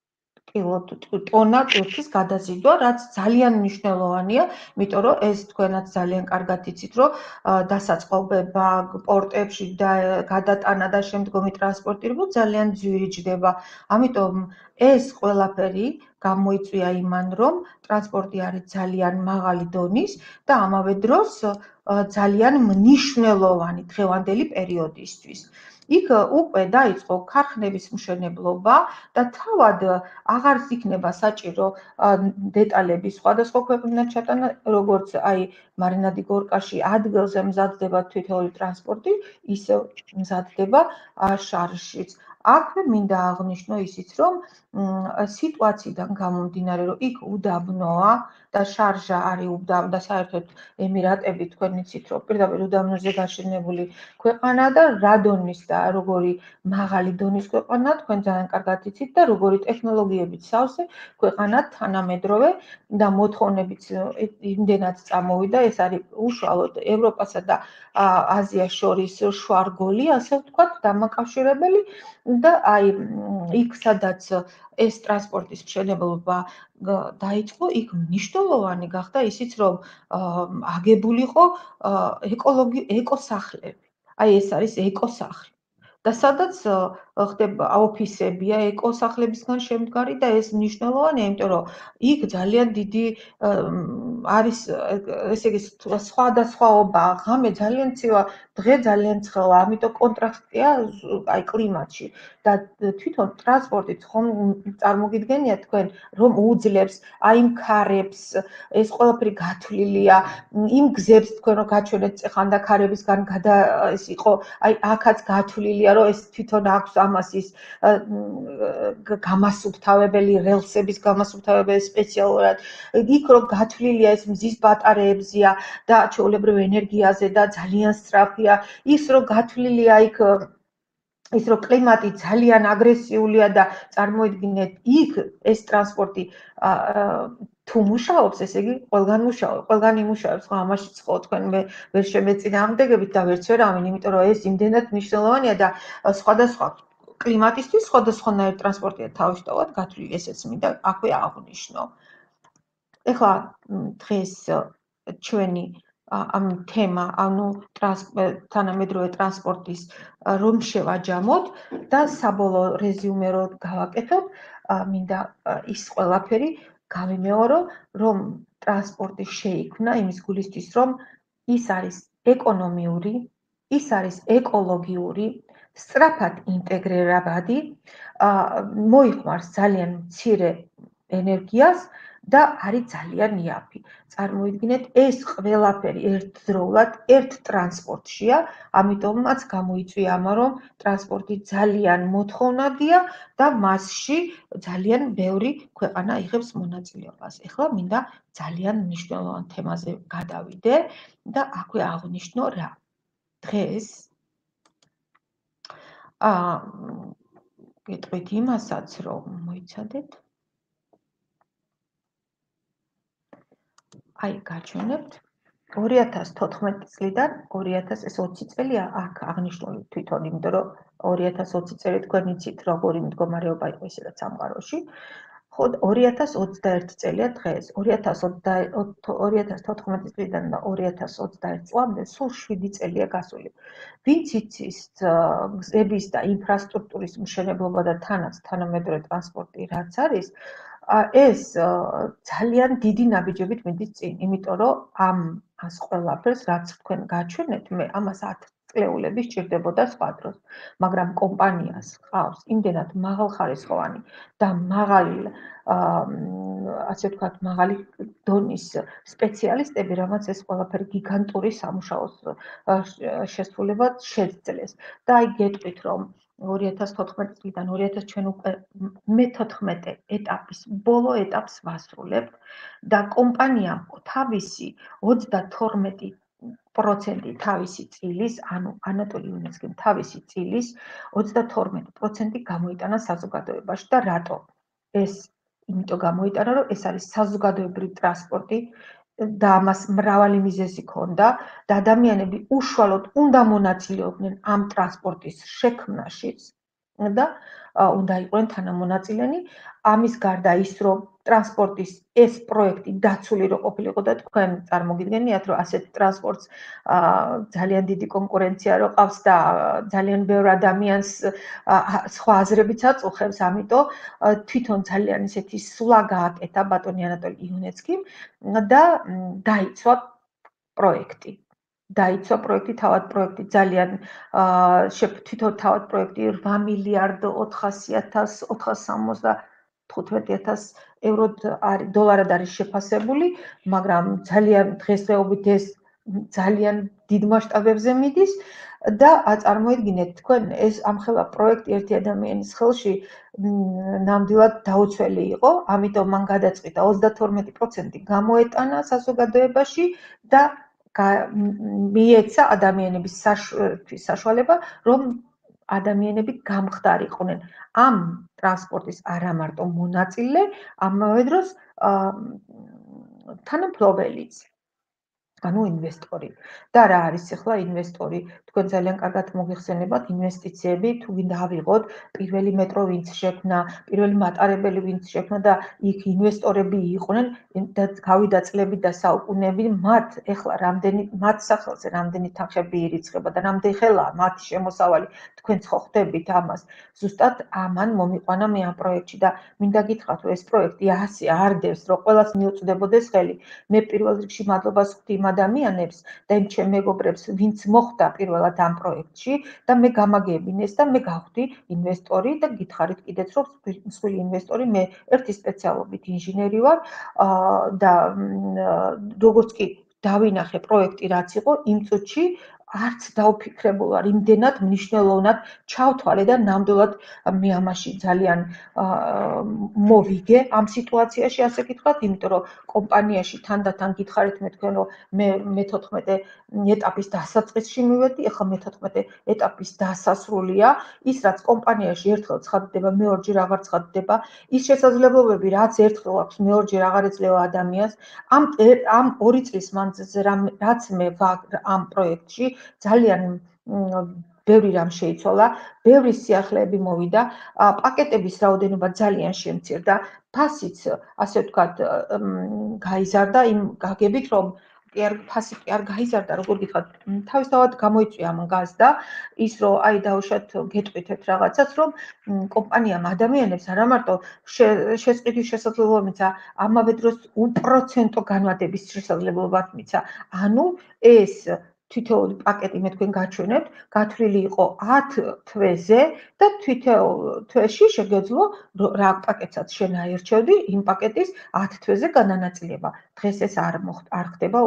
ტონა ტვირთის გადაზიდვა, რაც ძალიან მნიშვნელოვანია, იმიტომ რომ ეს თქვენაც ძალიან კარგად იცით, რომ დასაწყობება პორტებში და გადატანა და შემდგომი ტრანსპორტირება ძალიან ძვირი ჯდება. ამიტომ ეს ყველაფერი გამოიწვია იმან, რომ ტრანსპორტი არის ძალიან მაღალი დონის და ამავე დროს ძალიან მნიშვნელოვანი დღევანდელი პერიოდისთვის. იქ უკვე დაიწყო ქარხნების მშენებლობა და თავად აღარ იქნება საჭირო დეტალები სხვადასხვა ქვეყნიდან ჩატანა, როგორც აი მარინადი გორკაში ადგილზე მზადდება თითოეული ტრანსპორტი, ისე მზადდება შარშიც. აქვე მინდა აღნიშნო ისიც, რომ სიტუაციიდან გამომდინარე, რომ იქ უდაბნოა და შარჟა არის უდაბნო და საერთოდ ემირატები თქვენ იცით, რომ პირდაპირ უდაბნოზე გაშენებული ქვეყანა და რა დონის და როგორი მაღალი დონის ქვეყანა, თქვენ ძალიან კარგად იცით და როგორი ტექნოლოგიებით სავსე ქვეყანა თანამედროვე და მოთხოვნებიც იმდენად წამოვიდა, ეს არის უშუალოდ ევროპასა და აზიას შორის შუარგოლი, ასე ვთქვათ, დამაკავშირებელი და აი იქ სადაც ეს ტრანსპორტის მშენებლობა დაიწყო, იქ მნიშვნელოვანი გახდა ისიც, რომ აგებულიყო ეკოსახლები. აი ეს არის ეკოსახლი. და სადაც ხდება ოფისებია ეკოსახლებისგან შემდგარი და ეს მნიშვნელოვანია, იმიტომ რომ იქ ძალიან დიდი არის ესე იგი სხვადასხვაობა, ღამე ძალიან ცივა, დღე ძალიან ცხელა, ამიტომ კონტრასტია აი კლიმატში და თვითონ ტრანსპორტით ხომ წარმოგიდგენია თქვენ რომ უძლებს აი იმ ქარებს, ეს ყველაფერი გათვლილია, იმ გზებს თქვენ რომ გაჩვენეთ ხანდა ქარებისგან გადა ეს იყო, აი აქაც გათვლილია რომ ეს თვითონ აქვს ამას ის გამასუფთავებელი რელსების გამასუფთავებელი სპეციალურად იქ რომ გათვლილია ეს მზის ბატარეებზია და ჩვეულებრივ ენერგიაზე და ძალიან სწრაფია ის რომ გათვლილია იქ ის რომ კლიმატი ძალიან აგრესიულია და წარმოიდგინეთ იქ ეს ტრანსპორტი თუ მუშაობს, ესე იგი ყველგან იმუშავებს, ხო ამაშიც ხო თქვენ ვერ შემეწინააღმდეგებით და ვერც ვერავინ, იმიტომ რომ ეს იმდენად მნიშვნელოვანია და სხვადასხვა კლიმატისთვის სხვადასხვანაირი ტრანსპორტია თავისთავად გათვლილი, ესეც მინდა აქვე აღვნიშნო. ეხლა დღეს ჩვენი ამ თემა, ანუ თანამედროვე ტრანსპორტის რომ შევაჯამოთ და საბოლოო რეზიუმე რო გავაკეთოთ, მინდა ის ყველაფერი გავიმეორო, რომ ტრანსპორტი შეიქმნა იმის გულისთვის, რომ ის არის ეკონომიური, ის არის ეკოლოგიური, სწრაფად ინტეგრირებადი, მოიხმარს ძალიან მცირე ენერგიას და არის ძალიან იაფი. წარმოიდგინეთ, ეს ყველაფერი ერთდროულად ერთ ტრანსპორტშია, ამიტომაც გამოიწვია ამა, რომ ტრანსპორტი ძალიან მოთხოვნადია და მასში ძალიან ბევრი ქვეყანა იღებს მონაწილეობას. ეხლა მინდა ძალიან მნიშვნელოვან თემაზე გადავიდე და აქვე აღვნიშნო რა. დღეს გეტყვით იმასაც, რომ მოიცადეთ. აი, გაჩვენებთ 2014 წლიდან 2020 წელია აქ აღნიშნული თვითონ, იმიტომ რომ 2020 წელი თქვენ იცით, როგორი მდგომარეობა იყო ისედაც სამყაროში. ხო, 2021 წელია დღეს. 2014 წლიდან და 2021 წლამდე სულ 7 წელია გასული. ვინც იცის გზების და ინფრასტრუქტურის მშენებლობა და თანამედროვე ტრანსპორტი რაც არის, ეს ძალიან დიდი ნაბიჯებით მიდის წინ, იმიტომ რომ ამას ყველაფერს რაც თქვენ გაჩვენეთ, მე ამას 10 წლეულები სჭირდებოდა სხვა დროს, მაგრამ კომპანიას ყავს იმდენად მაღალხარისხოვანი და მაღალი ასე ვთქვათ, მაღალი დონის სპეციალისტები, რამაც ეს ყველაფერი გიგანტური სამუშაოს შესრულება შეძლეს. და აი გეტყვით, რომ 2014 წლიდან 2000 ჩვენ უკვე მე-14 ეტაპის, ბოლო ეტაპს ვასრულებთ და კომპანიამ თავისი 32% თავისი წილის, ანუ ანატოლი უნესკომ თავისი წილის 32% გამოიტანა საზოგადოებაში და რატო? ეს იმიტომ გამოიტანა, რომ ეს არის საზოგადოებრივი ტრანსპორტი და ამას მრავალი მიზეზი ჰქონდა და ადამიანები უშუალოდ უნდა მონაწილეობდნენ ამ ტრანსპორტის შექმნაშიც და უნდა იყვნენ თანამონაწილენი. ამის გარდა ის, რომ ტრანსპორტის ეს პროექტი დაცული რო ყოფილიყო და თქვენ წარმოგიდგენიათ, რომ ასეთ ტრანსპორტს ძალიან დიდი კონკურენცია რო ყავს და ძალიან ბევრ ადამიანს სხვა აზრებიც აწუხებს, ამიტომ თვითონ ძალიან ისეთი სვლა გააკეთა ბატონი ანატოლი იუნეცკიმ და დაიცვა პროექტი. დაიცვა პროექტი, თავად პროექტი ძალიან თვითონ თავად პროექტი 8 მილიარდ 475,000 დოლარად არის შეფასებული, მაგრამ ძალიან დღესდღეობით ეს ძალიან დიდ მასშტაბებზე მიდის და წარმოიდგინეთ თქვენ ეს ამხელა პროექტი ერთი ადამიანის ხელში ნამდვილად დაუცველი იყო, ამიტომ მან გადაწყვიტა 32% გამოეტანა საზოგადოებაში და მიეცა ადამიანების საშუალება, რომ ადამიანები გამხდარიყვნენ ამ ტრანსპორტის არა მარტო მონაწილე, ამავე დროს თანამფლობელიც. ანუ ინვესტორი. და რა არის ახლა ინვესტორი? თქვენ ძალიან კარგად მოგიხსენებათ ინვესტიციები, თუ გინდა ავიღოთ პირველი მეტრო ვინც შექმნა, პირველი მატარებელი ვინც შექმნა და იქ ინვესტორები იყვნენ და გავიდა წლები და საუკუნეები, მათ ახლა მათ სახელზე რამდენი თანხები ირიცხება და რამდენი ხელაა მათი შემოსავალი, თქვენც ხო ხვდებით ამას. ზუსტად ამან მომიყვანა მე ამ პროექტში და მინდა გითხრათ, რომ ეს პროექტი ასე არ დევს, რომ ყველას მიუწვდებოდეს ხელი. მე პირველ რიგში მადლობას ვხვდი იმ ადამიანებს და იმ ჩემ მეგობრებს, ვინც მოხვდა პირველად ამ პროექტში და მე გამაგებინეს და მე გავხდი ინვესტორი და გითხარით კიდეც, რომ მსხვილი ინვესტორი, მე ერთი სპეციალობით ინჟინერი ვარ და როგორც კი დავინახე პროექტი რაც იყო, იმ წუთში არც დაუფიქრებულ ვარ, იმდენად მნიშვნელოვნად ჩავთვალე და ნამდვილად მე ამაში ძალიან მოვიგე ამ სიტუაციაში, ასე გითხრათ, იმიტომ რომ კომპანიაში თანდათან გითხარით მე თქვენ რომ მე მე-14 ეტაპის დასაწყისში მივედი, ახლა მე-14 ეტაპის დასასრულია, ის რაც კომპანიაში ერთხელ ცხადდება, მეორჯერ აღარ ცხადდება, ის შესაძლებლობები რაც ერთხელ აქვს, მეორჯერ აღარ ეძლევა ადამიანს, ამ 2 წლის მანძილზე რაც მე ვარ ამ პროექტში, ძალიან ბევრი რამ შეიცვალა, ბევრი სიახლეები მოვიდა, პაკეტების რაოდენობა ძალიან შემცირდა, ფასიც, ასე ვთქვათ, გაიზარდა იმ გაგებით, რომ ფასი კი არ გაიზარდა, როგორ გითხრათ, თავისთავად გამოიწვია ამ გაზდა, ის რომ აი დაუშვათ გეტყვითეთ რაღაცას, რომ კომპანიამ ადამიანებს არა მარტო შესყიდვის შესაძლებლობა მიცა, ამავე დროს უპროცენტო განმარტების შესაძლებლობაც მიცა. ანუ ეს თითოეული პაკეტი მე თქვენ გაჩვენებთ, გათვლილი იყო 10 თვეზე და თითოეულ თვეში შეგეძლო რა პაკეტსაც შენ აერჩევდი, იმ პაკეტის 10 თვეზე განანაწილება. დღეს ეს არ ხდება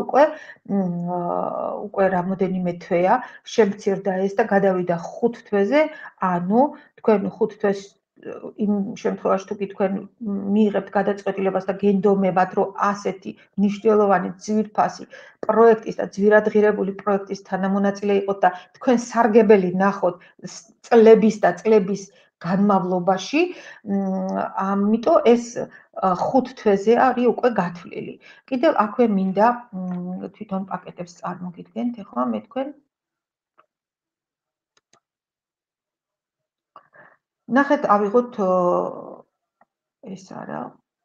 უკვე რამოდენიმე თვეა შემცირდა ეს და გადავიდა 5 თვეზე, ანუ თქვენ 5 თვეს იმ შემთხვევაში თუ კი თქვენ მიიღებთ გადაწყვეტილებას და გენდომებათ, რომ ასეთი მნიშვნელოვანი ძვირფასი პროექტის და ძვირადღირებული პროექტის თანამონაწილე იყოთ და თქვენ სარგებელი ნახოთ წლების და წლების განმავლობაში, ამიტომ ეს 5 თვეზე არის უკვე გათვლილი. კიდევ აქვე მინდა თვითონ პაკეტებს წარმოგიდგენთ, ახლა მე თქვენ ნახეთ, ავიღოთ ეს არა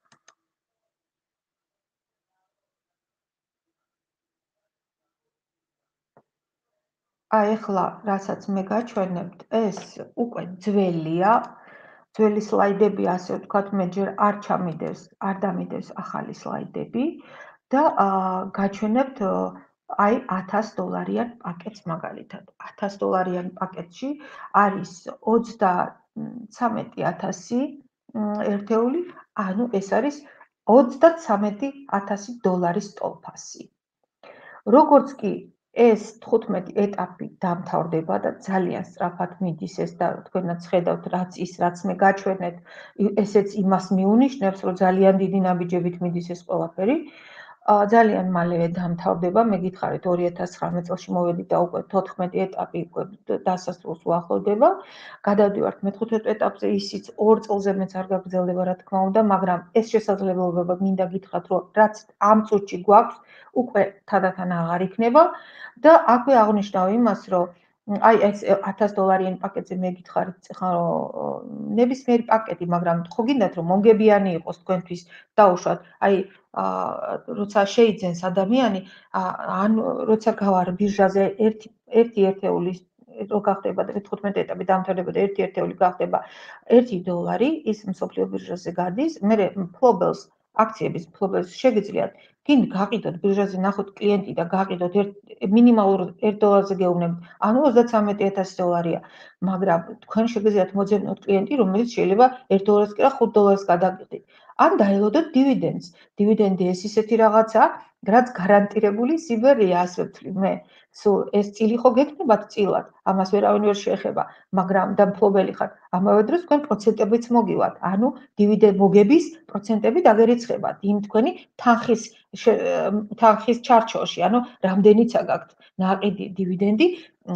აი ახლა რასაც მე გაჩვენებთ, ეს უკვე ძველია, ძველი სლაიდები, ასე ვთქვათ, მე ჯერ არ ჩამიდევს, არ დამიდევს ახალი სლაიდები და გაჩვენებთ აი $1000 პაკეტს მაგალითად. $1000 პაკეტში არის 33,000 ერთეული, ანუ ეს არის $33,000 ტოლფასი. როგორც კი ეს 15 ეტაპი დამთავრდება და ძალიან სწრაფად მიდის ეს და თქვენაც ხედავთ რაც მე გაჩვენეთ, ესეც იმას მიუნიშნებს, რომ ძალიან დიდი ნაბიჯებით მიდის ეს ყველაფერი. ძალიან მალევე დამთავრდება, მე გითხარით 2019 წელს მოვედით და უკვე 14 ეტაპი უკვე დასასრულს უახლოვდება. გადავდივართ მე-15 ეტაპზე, ისიც 2 წელზე მეც არ გაგრძელდება, რა თქმა უნდა, მაგრამ ეს შესაძლებლობა მინდა გითხრათ, რომ რაც ამ წუთში გვაქვს, უკვე თანდათან აღარ იქნება და აქვე აღნიშნავ იმას, რომ აი ეს $1000 პაკეტზე მე გითხარით ხა რომ ნებისმიერი პაკეტი, მაგრამ ხო გინდათ რომ მონგებიანი იყოს თქვენთვის დაუშვათ. აი როცა შეიძენს ადამიანი, ან როცა გავარ ბირჟაზე 1 ერთეულის რო გახდება და 15 ეტაპი დამთავრდება და 1 ერთეული გახდება $1, ის მსოფლიო ბირჟაზე გადის, მერე მფლობელს აქციების მფლობელს შეგიძლიათ გინ გაყიდოთ ბირჟაზე ნახოთ კლიენტი და გაყიდოთ მინიმალურ $1-ზე გეუბნებით, ანუ $33,000-ია, მაგრამ თქვენ შეგიძლიათ მოძებნოთ კლიენტი, რომელიც შეიძლება $1 კი რა $5 გადაგიხდით. ან დაელოდოთ დივიდენდს. დივიდენდი ეს ისეთი რაღაცა, რაც გარანტირებული სიბერია, ასე ვთვლი მე. სულ ეს წილი ხო გექნებათ წილად, ამას ვერავინ ვერ შეეხება, მაგრამ და მფლობელი ხართ. ამავე დროს თქვენ პროცენტებიც მოგივათ, ანუ მოგების პროცენტები დაგერიცხებათ იმ თქვენი თანხის ჩარჩოში, ანუ რამდენიცა გაქვთ ნაყიდი დივიდენდი,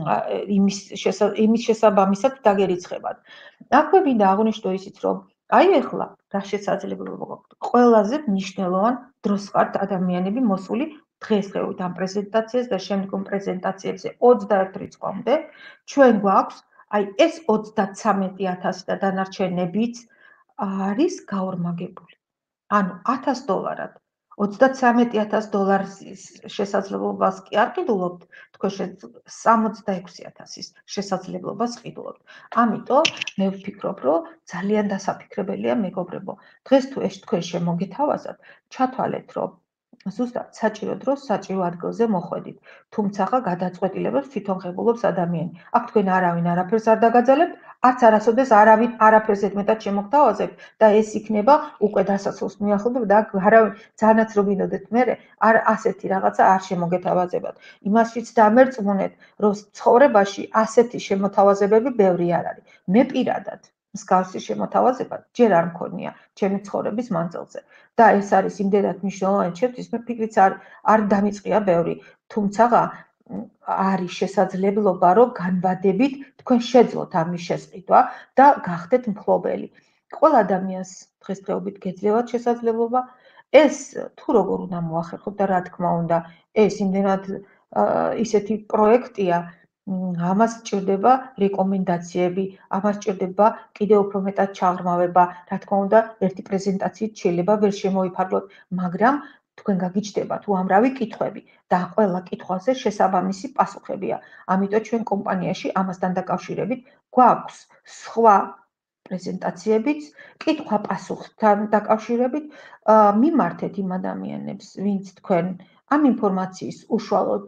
იმის შესაბამისად დაგერიცხებათ. აქვე მინდა აღვნიშნო ისიც, რომ აი ახლა რა შესაძლებლობა გვაქვს. ყველაზე მნიშვნელოვან დროს ხართ ადამიანები მოსული დღესდღეობით ამ პრეზენტაციას და შემდგომ პრეზენტაციებზე 21 რიცხვამდე. ჩვენ გვაქვს აი ეს 33,000 და დანარჩენებიც არის გაორმაგებული. ანუ $1000-ად $33,000-ის შესაძლებლობას კი არ ყიდულობთ, თქვენ 66,000-ის შესაძლებლობას ყიდულობთ. ამიტომ მე ვფიქრობ, რომ ძალიან დასაფიქრებელია მეგობრებო. დღეს თუ ეს თქვენ შემოგეთავაზათ, ჩათვალეთ, რომ ზუსტად საჭირო დროს საჭირო ადგილზე მოხვედით. თუმცაღა გადაწყვეტილებებს თვითონ ღებულობს ადამიანი. აქ თქვენ არავინ არაფერს არ დაგაძალებთ, არც არასოდეს არავინ არაფერს მეტად შემოგთავაზებთ და ეს იქნება უკვე დასასრულს მიახლოვდება და არავინ ძალიანაც რო გინდოდეთ მერე არ ასეთი რაღაცა არ შემოგეთავაზებათ. იმაშიც დამერწმუნეთ, რომ ცხოვრებაში ასეთი შემოთავაზებები ბევრი არ არის. მე პირადად მსგავსი შემოთავაზება ჯერ არ მქონია ჩემი ცხოვრების მანძილზე და ეს არის იმდენად მნიშვნელოვანი ჩემთვის, მე ფიქრიც არ დამიწყია ბევრი, თუმცაღა არის შესაძლებლობა, რომ განვადებით თქვენ შეძლოთ ამის შესყიდვა და გახდეთ მფლობელი. ყველა ადამიანს დღესდღეობით გეძლევათ შესაძლებლობა. ეს თუ როგორ უნდა მოახერხოთ და რა თქმა უნდა, ეს იმდენად ისეთი პროექტია, ამას სჭირდება რეკომენდაციები, ამას სჭირდება კიდევ უფრო მეტად ჩაღრმავება, რა თქმა უნდა, ერთი პრეზენტაციით შეიძლება ვერ შემოიფარგლოთ, მაგრამ თქვენ გაგიჩნდებათ უამრავი კითხვები და ყველა კითხვაზე შესაბამისი პასუხებია. ამიტომ ჩვენ კომპანიაში ამასთან დაკავშირებით გვაქვს სხვა პრეზენტაციებიც, კითხვა-პასუხთან დაკავშირებით მიმართეთ იმ ადამიანებს, ვინც თქვენ ამ ინფორმაციის უშუალოდ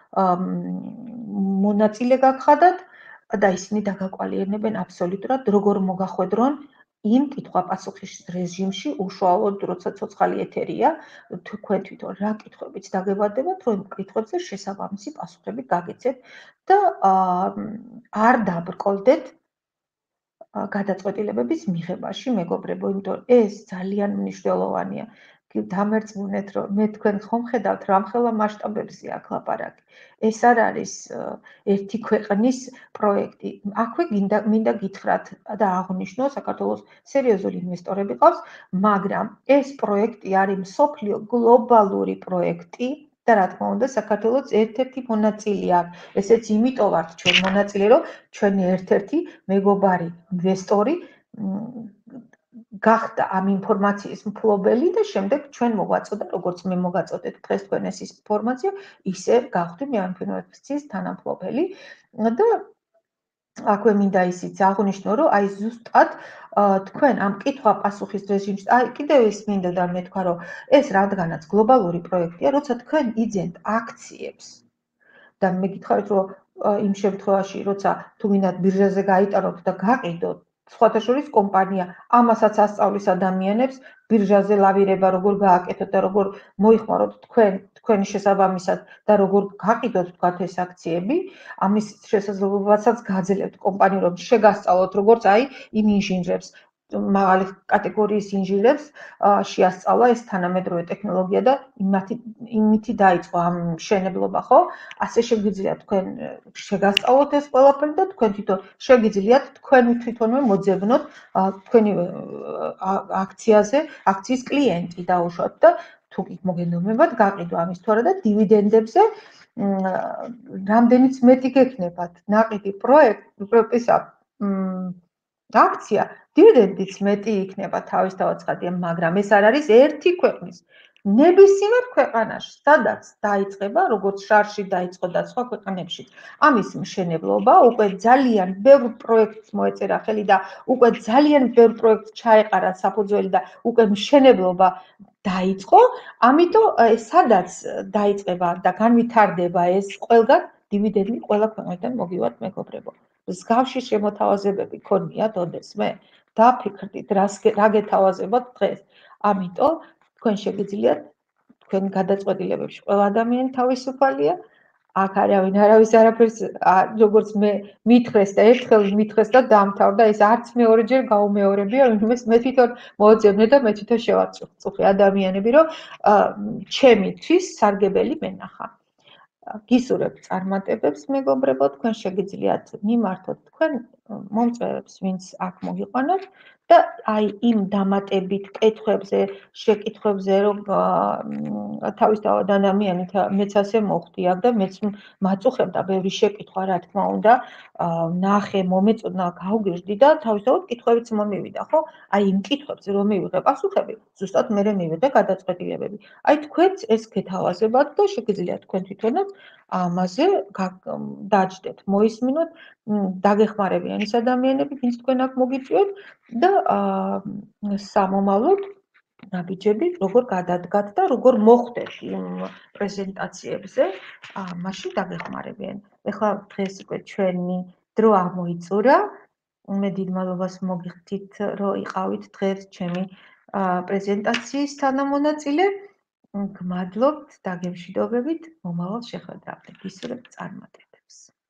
მონაწილე გაგხადათ და ისინი დაგაკვალიერნებენ აბსოლუტურად, როგორ მოგახვედრონ იმ კითხვა-პასუხის რეჟიმში უშუალოდ, როცა ცოცხალი ეთერია, თქვენ თვითონ რა კითხვებიც დაგებადებათ, რომ იმ კითხვებზე შესაბამისი პასუხები გაგიცეთ და არ დაბრკოლდეთ გადაწყვეტილებების მიღებაში, მეგობრებო, იმიტომ ეს ძალიან მნიშვნელოვანია. დამერწმუნეთ, რომ მე თქვენ ხომ ხედავთ რამხელა მასშტაბებზე აქ ლაპარაკი. ეს არ არის ერთი ქვეყნის პროექტი. აქვე მინდა გითხრათ და აღვნიშნო, საქართველოს სერიოზული ინვესტორები ყავს, მაგრამ ეს პროექტი არის მსოფლიო გლობალური პროექტი. და რა თქმა უნდა, საქართველოს ერთ-ერთი მონაწილეა. ესეც იმიტომ ვართ ჩვენ მონაწილე, რომ ჩვენი ერთ-ერთი მეგობარი ინვესტორი გახდა ამ ინფორმაციის მფლობელი და შემდეგ ჩვენ მოგვაწოდა, როგორც მე მოგაწოდეთ დღეს თქვენ ეს ინფორმაცია, ისე გავხდი მე ამ ინფორმაციის თანამფლობელი და აქვე მინდა ისიც აღვნიშნო, რომ აი ზუსტად თქვენ ამ კითხვა-პასუხის რეჟიმში, აი კიდევ ის მინდა და მე თქვა, რომ ეს რადგანაც გლობალური პროექტია, როცა თქვენ იძენთ აქციებს და მე გითხარით, რომ იმ შემთხვევაში, როცა თუ მინდათ ბირჟაზე გაიტანოთ და გაყიდოთ, სხვათა შორის კომპანია ამასაც ასწავლის ადამიანებს, ბირჟაზე ლავირება როგორ გააკეთოთ და როგორ მოიხმაროთ თქვენი შესაბამისად და როგორ გაყიდოთ თქვათ ეს აქციები, ამის შესაძლებლობასაც გააძლევთ კომპანიამ, რომ შეგასწავლოთ როგორც აი იმ ინჟინრებს, მაღალი კატეგორიის ინჟინრებს შეასწავლა ეს თანამედროვე ტექნოლოგია და იმითი დაიწყო ამ მშენებლობა, ხო? ასე შეგვიძლია თქვენ შეგასწავლოთ ეს ყველაფერი და თქვენ თვითონ შეგიძლიათ თქვენ თვითონვე მოძებნოთ თქვენი აქციის კლიენტი დაუშვათ და თუ კი მოგენდომებათ გაყიდვა ამის თუ არა და დივიდენდებზე რამდენიც მეტი გექნებათ ნაყიდი პროექტისა აქცია, დივიდენდიც მეტი იქნება თავისთავად ცხადია, მაგრამ ეს არ არის ერთი ქვეყნის. ნებისმიერ ქვეყანაში, სადაც დაიწყება, როგორც შარში დაიწყო და სხვა ქვეყანებში, ამის მშენებლობა უკვე ძალიან ბევრ პროექტს მოეწერა ხელი და უკვე ძალიან ბევრ პროექტს ჩაეყარა საფუძველი და უკვე მშენებლობა დაიწყო, ამიტომ სადაც დაიწყება და განვითარდება ეს ყველგან დივიდენდი ყველა ქვეყნიდან მოგივართ მეგობრებო. მსგავსი შემოთავაზებები გქონიათ ოდესმე? დაფიქრდით, რა გეთავაზებოთ დღეს. ამიტომ თქვენ შეგიძლიათ თქვენ გადაწყვეტილებებში ყველა ადამიანი თავისუფალია. აქ არავის არაფერს როგორც მე მითხრეს და ერთხელ მითხრეს და დაამთავრდა, ეს არც მეორეჯერ გაუმეორებია, იმის მე თვითონ მოძებნე და მე თვითონ შევაწუხე ადამიანები, რომ ჩემთვის სარგებელი მენახა. გისურვებთ წარმატებებს მეგობრებო, თქვენ შეგიძლიათ მიმართოთ თქვენ მომწვევებს, ვინც აქ მოგიყვანოთ და აი იმ დამატებით კითხვებზე, შეკითხვებზე, რომ თავისთავად ადამიანი მეც ასე მოხდი აქ და მეც მაწუხებდა ბევრი შეკითხვა, რა თქმა უნდა, ნახე, მომეწონა, გავგიჟდი და თავისთავად კითხვებიც მომივიდა, ხო? აი იმ კითხვებზე რომ მივიღე პასუხები, ზუსტად მე მივიღე გადაწყვეტილებები. აი თქვენც ეს გეთავაზებათ და შეგიძლიათ თქვენ თვითონაც ამაზე დაჯდეთ, მოისმინოთ, დაგეხმარებიან ის ადამიანები, ვინც თქვენ აქ მოგიწვიოთ და სამომავლოდ ნაბიჯები როგორ გადადგათ და როგორ მოხვდეთ იმ პრეზენტაციებზე, მაშინ დაგეხმარებიან. ეხლა დღეს უკვე ჩვენი დრო აღმოიწურა. მე დიდ მადლობას მოგიხდით, რომ იყავით დღეს ჩემი პრეზენტაციის თანამონაწილე. გმადლობთ, დაგემშვიდობებით, მომავალ შეხვედრამდე. გისურვებთ წარმატებებს.